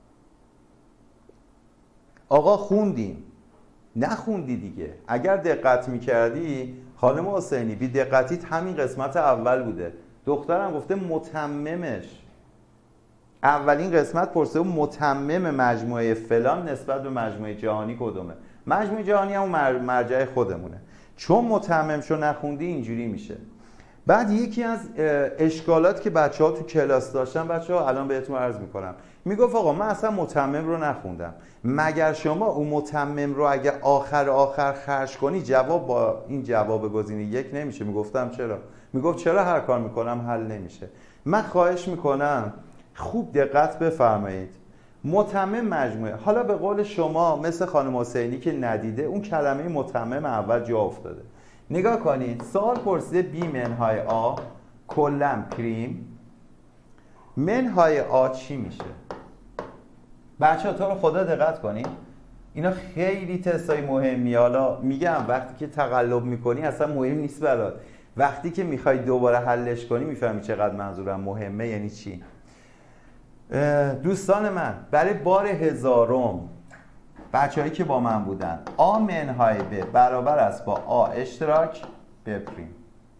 آقا خوندیم. نخوندی دیگه. اگر دقت میکردی خانم حسینی، بی دقتیت همین قسمت اول بوده. دخترم گفته متممش. اولین قسمت پرسه متمم مجموعه فلان نسبت به مجموعه جهانی کدومه. مجموعه جهانی هم مرجع خودمونه. چون متمم شو نخوندی اینجوری میشه. بعد یکی از اشکالات که بچه‌ها تو کلاس داشتن، بچه‌ها الان بهتون عرض میکنم، میگفت آقا من اصلا متمم رو نخوندم. مگر شما اون متمم رو اگه آخر خرج کنی جواب با این جواب گزینه 1 نمیشه؟ میگفتم چرا؟ میگفت چرا هر کار میکنم حل نمیشه. من خواهش میکنم خوب دقت بفرمایید. متمم مجموعه، حالا به قول شما مثل خانم حسینی که ندیده، اون کلمه متمم اول جا افتاده. نگاه کنید، سوال پرسیده بی منهای آ کلن پریم منهای آ چی میشه؟ بچه ها تو رو خدا دقت کنید، اینا خیلی تستای مهمی. حالا میگم وقتی که تقلب میکنی اصلا مهم نیست برات، وقتی که میخوای دوباره حلش کنی میفهمی چقدر منظورم مهمه. یعنی چی؟ دوستان من، برای بار 1000م بچه‌هایی که با من بودن، آ منهای ب برابر است با آ اشتراک ب پریم.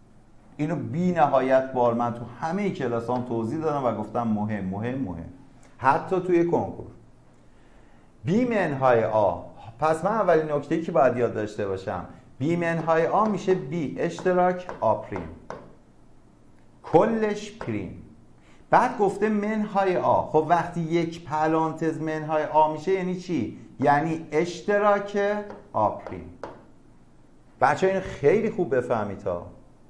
اینو بی نهایت بار من تو همه کلاسام توضیح دادم و گفتم مهم. حتی توی کنکور. بی منهای آ، پس من اولین نکته‌ای که باید یاد داشته باشم بی منهای آ میشه بی اشتراک آ پریم، کلش پریم. بعد گفته منهای آ، خب وقتی یک پرانتز منهای آ میشه یعنی چی؟ یعنی اشتراک آ پریم. بچه اینو خیلی خوب بفهمید ها.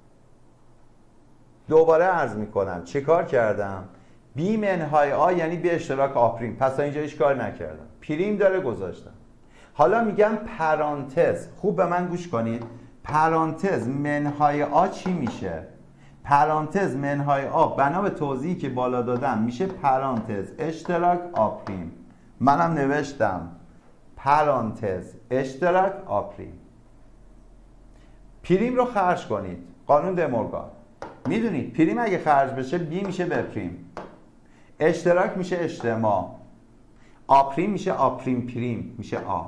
دوباره عرض میکنم چه کار کردم؟ بی منهای آ یعنی بی اشتراک آ پریم، پس تا اینجا هیچ کار نکردم، پریم داره گذاشتم. حالا میگم پرانتز، خوب به من گوش کنید، پرانتز منهای آ چی میشه؟ پرانتز منهای آ بنا به توضیحی که بالا دادم میشه پرانتز اشتراک آ پریم. منم نوشتم پرانتز اشتراک آ پریم. پریم رو خرج کنید، قانون دمورگان میدونید پریم اگه خرج بشه بی میشه به پریم، اشتراک میشه اجتماع، آ پریم میشه آ پریم پریم میشه آ،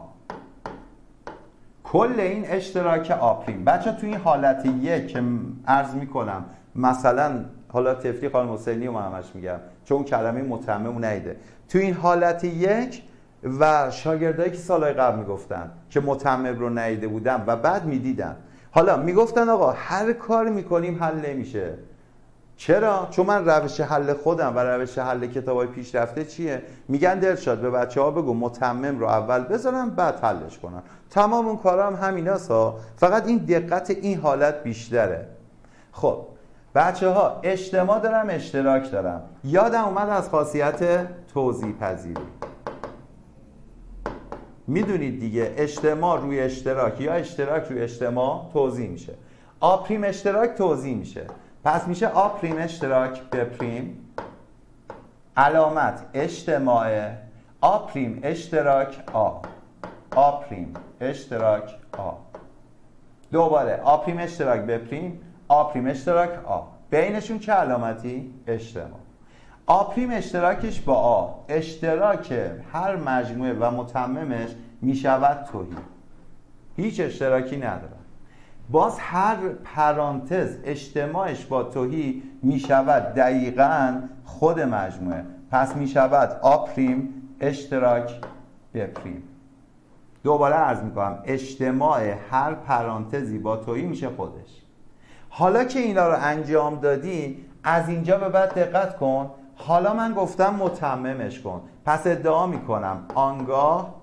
کل این اشتراک آ پریم. بچه تو این حالت یک که عرض میکنم مثلا حالا تفری خانم حسینی رو من همش میگم چون اون کلمه متمم نیده، تو این حالت یک و شاگردایی که سالهای قبل میگفتن که متمم رو نیده بودن و بعد میدیدن، حالا میگفتن آقا هر کار میکنیم حل نمیشه. چرا؟ چون من روش حل خودم و روش حل کتابای پیشرفته چیه؟ میگن دلشاد به بچه‌ها بگو متمم رو اول بذارن بعد حلش کنن. تمام اون کارا هم همیناست ها، فقط این دقت این حالت بیشتره. خب بچه‌ها اجتماع دارم اشتراک دارم، یادم اومد از خاصیت توضیح پذیری. میدونید دیگه اجتماع روی اشتراک یا اشتراک روی اجتماع توضیح میشه. آ پریم اشتراک توضیح میشه، پس میشه آ پریم اشتراک به پریم علامت اجتماع آ پریم اشتراک آ، آ پریم اشتراک آ، دوباره آ پریم اشتراک به پریم آ پریم اشتراک آ، بینشون چه علامتی؟ اجتماع. آ پریم اشتراکش با آ، اشتراک هر مجموعه و متممش میشود تهی، هیچ اشتراکی نداره. باز هر پرانتز اجتماعش با تهی میشود دقیقاً خود مجموعه، پس میشود آ پریم اشتراک به پریم. دوباره عرض میکنم اجتماع هر پرانتزی با تهی میشه خودش. حالا که اینا رو انجام دادی از اینجا به بعد دقت کن، حالا من گفتم متممش کن، پس ادعا میکنم آنگاه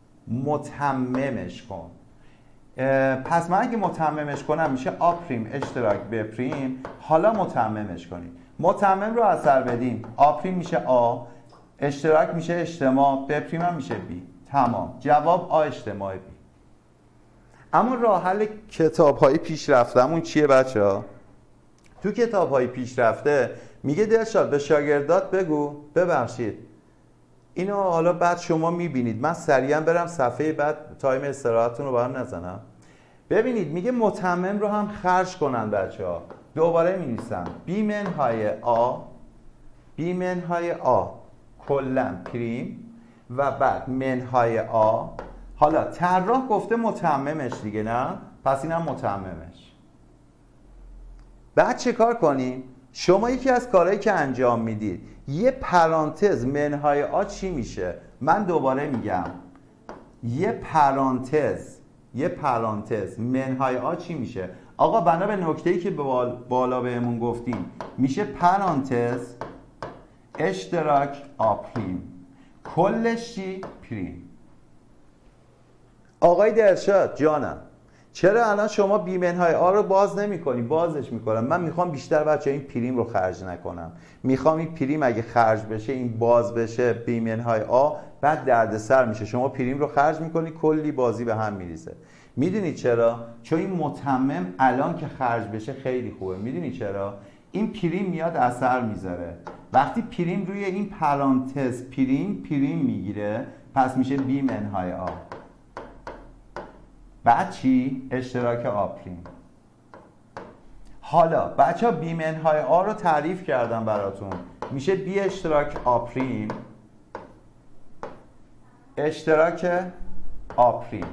متممش کن. پس من اگه متممش کنم میشه آ پریم اشتراک به پریم. حالا متممش کنیم، متمم رو اثر بدیم، آ پریم میشه آ، اشتراک میشه اجتماع، به پریم هم میشه بی. تمام، جواب آ اجتماع بی. اما راه حل کتاب‌های پیشرفته‌مون چیه بچه‌ها؟ تو کتاب‌های پیشرفته میگه دلشاد به شاگردات بگو ببخشید اینو حالا بعد شما میبینید، من سریعا برم صفحه بعد تایم استراحتتون رو با هم نزنم. ببینید میگه متمم رو هم خرج کنن بچه‌ها. دوباره می‌نویسم بی منهای آ، بی منهای آ کلا پریم و بعد منهای آ. حالا طراح گفته متممش دیگه، نه؟ پس اینم متممش. بعد چه کار کنیم؟ شما یکی از کارهایی که انجام میدید یه پرانتز منهای آ چی میشه؟ من دوباره میگم یه پرانتز منهای آ چی میشه؟ آقا بنا به نکته‌ای که بالا بهمون گفتیم میشه پرانتز اشتراک آ پریم، کلش چی؟ پریم. آقای درشاد جانم چرا الان شما بی منهای آ رو باز نمی کنی؟ بازش میکنم. من میخوام بیشتر بچه این پریم رو خرج نکنم، میخوام این پریم اگه خرج بشه این باز بشه بی منهای آ بعد دردسر میشه. شما پریم رو خرج میکنی کلی بازی به هم میریزه. میدونی چرا؟ چون این متمم الان که خرج بشه خیلی خوبه. میدونی چرا؟ این پریم میاد اثر میذاره. وقتی پریم روی این پرانتز پریم میگیره پس میشه بی منهای آ. بعد چی؟ اشتراک آ پریم. حالا بچه ها بی منهای آ رو تعریف کردم براتون، میشه بی اشتراک آ پریم اشتراک آ پریم.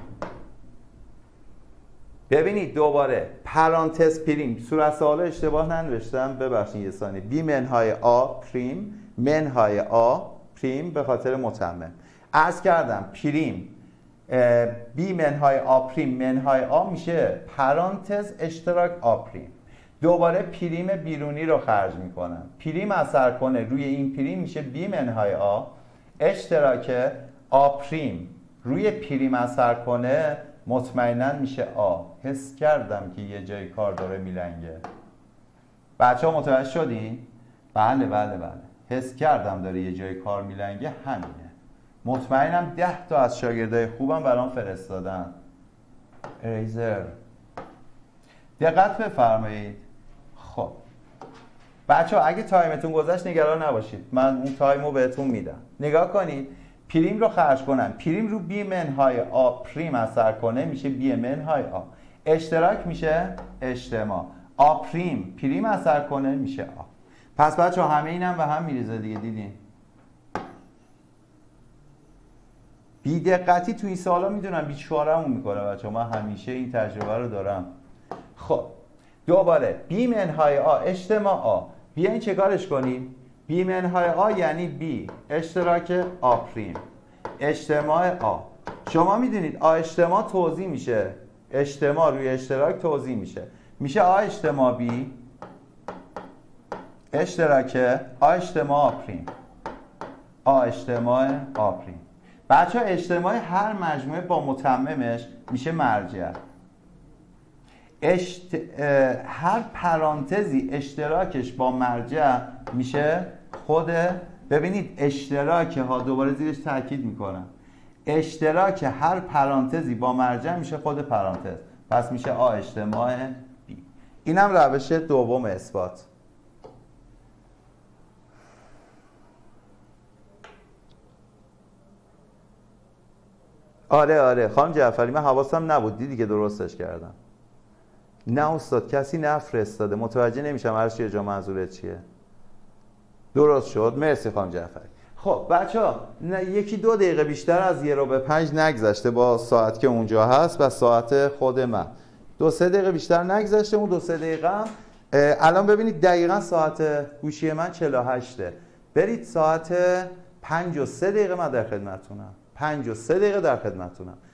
ببینید دوباره پرانتز پریم، صورت سوال اشتباه ننوشتم ببخشید یه ثانیه. بی منهای آ پریم منهای آ پریم به خاطر متمم. عرض کردم پریم بی منهای آ پریم منهای آ میشه پرانتز اشتراک آ پریم. دوباره پریم بیرونی رو خرج میکنم. پریم اثر کنه روی این پریم میشه بی منهای آ اشتراک آ پریم روی پریم اثر کنه مطمئنا میشه آ. حس کردم که یه جای کار داره میلنگه. بچه ها متوجه شدین؟ بله بله بله، حس کردم داره یه جای کار میلنگه، همینه. مطمئنم 10 تا از شاگردای خوبم برام فرستادن. اریزر دقت بفرمایید. خب بچه ها اگه تایمتون گذشت نگران نباشید، من اون تایم رو بهتون میدم. نگاه کنید، پریم رو خرج کنم، پریم رو بی منهای آ پریم اثر کنه میشه بی منهای آ. اشتراک میشه اجتماع. آ پریم پریم اثر کنه میشه آ. پس بچه ها همه اینم به هم میریزه دیگه. دیدین؟ بی دقتی تو این سوالا میدونم بیچاره‌مون میکنه بچه ها، من همیشه این تجربه رو دارم. خب دوباره بی منهای آ اجتماع آ. بیاین چه کارش کنیم؟ بی منهای آ یعنی بی اشتراک آ پریم اجتماع آ. شما میدونید آ اجتماع توزیع میشه، اجتماع روی اشتراک توزیع میشه آ اجتماع بی اشتراک آ اجتماع آ پریم آ اجتماع آ پریم. بچه ها اجتماع هر مجموعه با متممش میشه مرجع. هر پرانتزی اشتراکش با مرجع میشه خود، ببینید اشتراک ها، دوباره زیرش تاکید میکنم، اشتراک هر پرانتزی با مرجع میشه خود پرانتز. پس میشه آ اجتماع بی. اینم روش دوم اثبات. آره خانم جعفری، من حواسم نبود، دیدی که درستش کردم. نه استاد کسی نفرستاده، متوجه نمیشم هر چیه جا منظورت چیه. درست شد، مرسی خانم جعفری. خب بچه ها یکی 2 دقیقه بیشتر از 1:05 نگذشته با ساعت که اونجا هست و ساعت خود من. 2-3 دقیقه بیشتر نگذشته. اون 2-3 دقیقه هم الان ببینید دقیقا ساعت گوشی من 48. برید ساعت 5:03 من در خدمتونم. 5:03 در خدمتونم.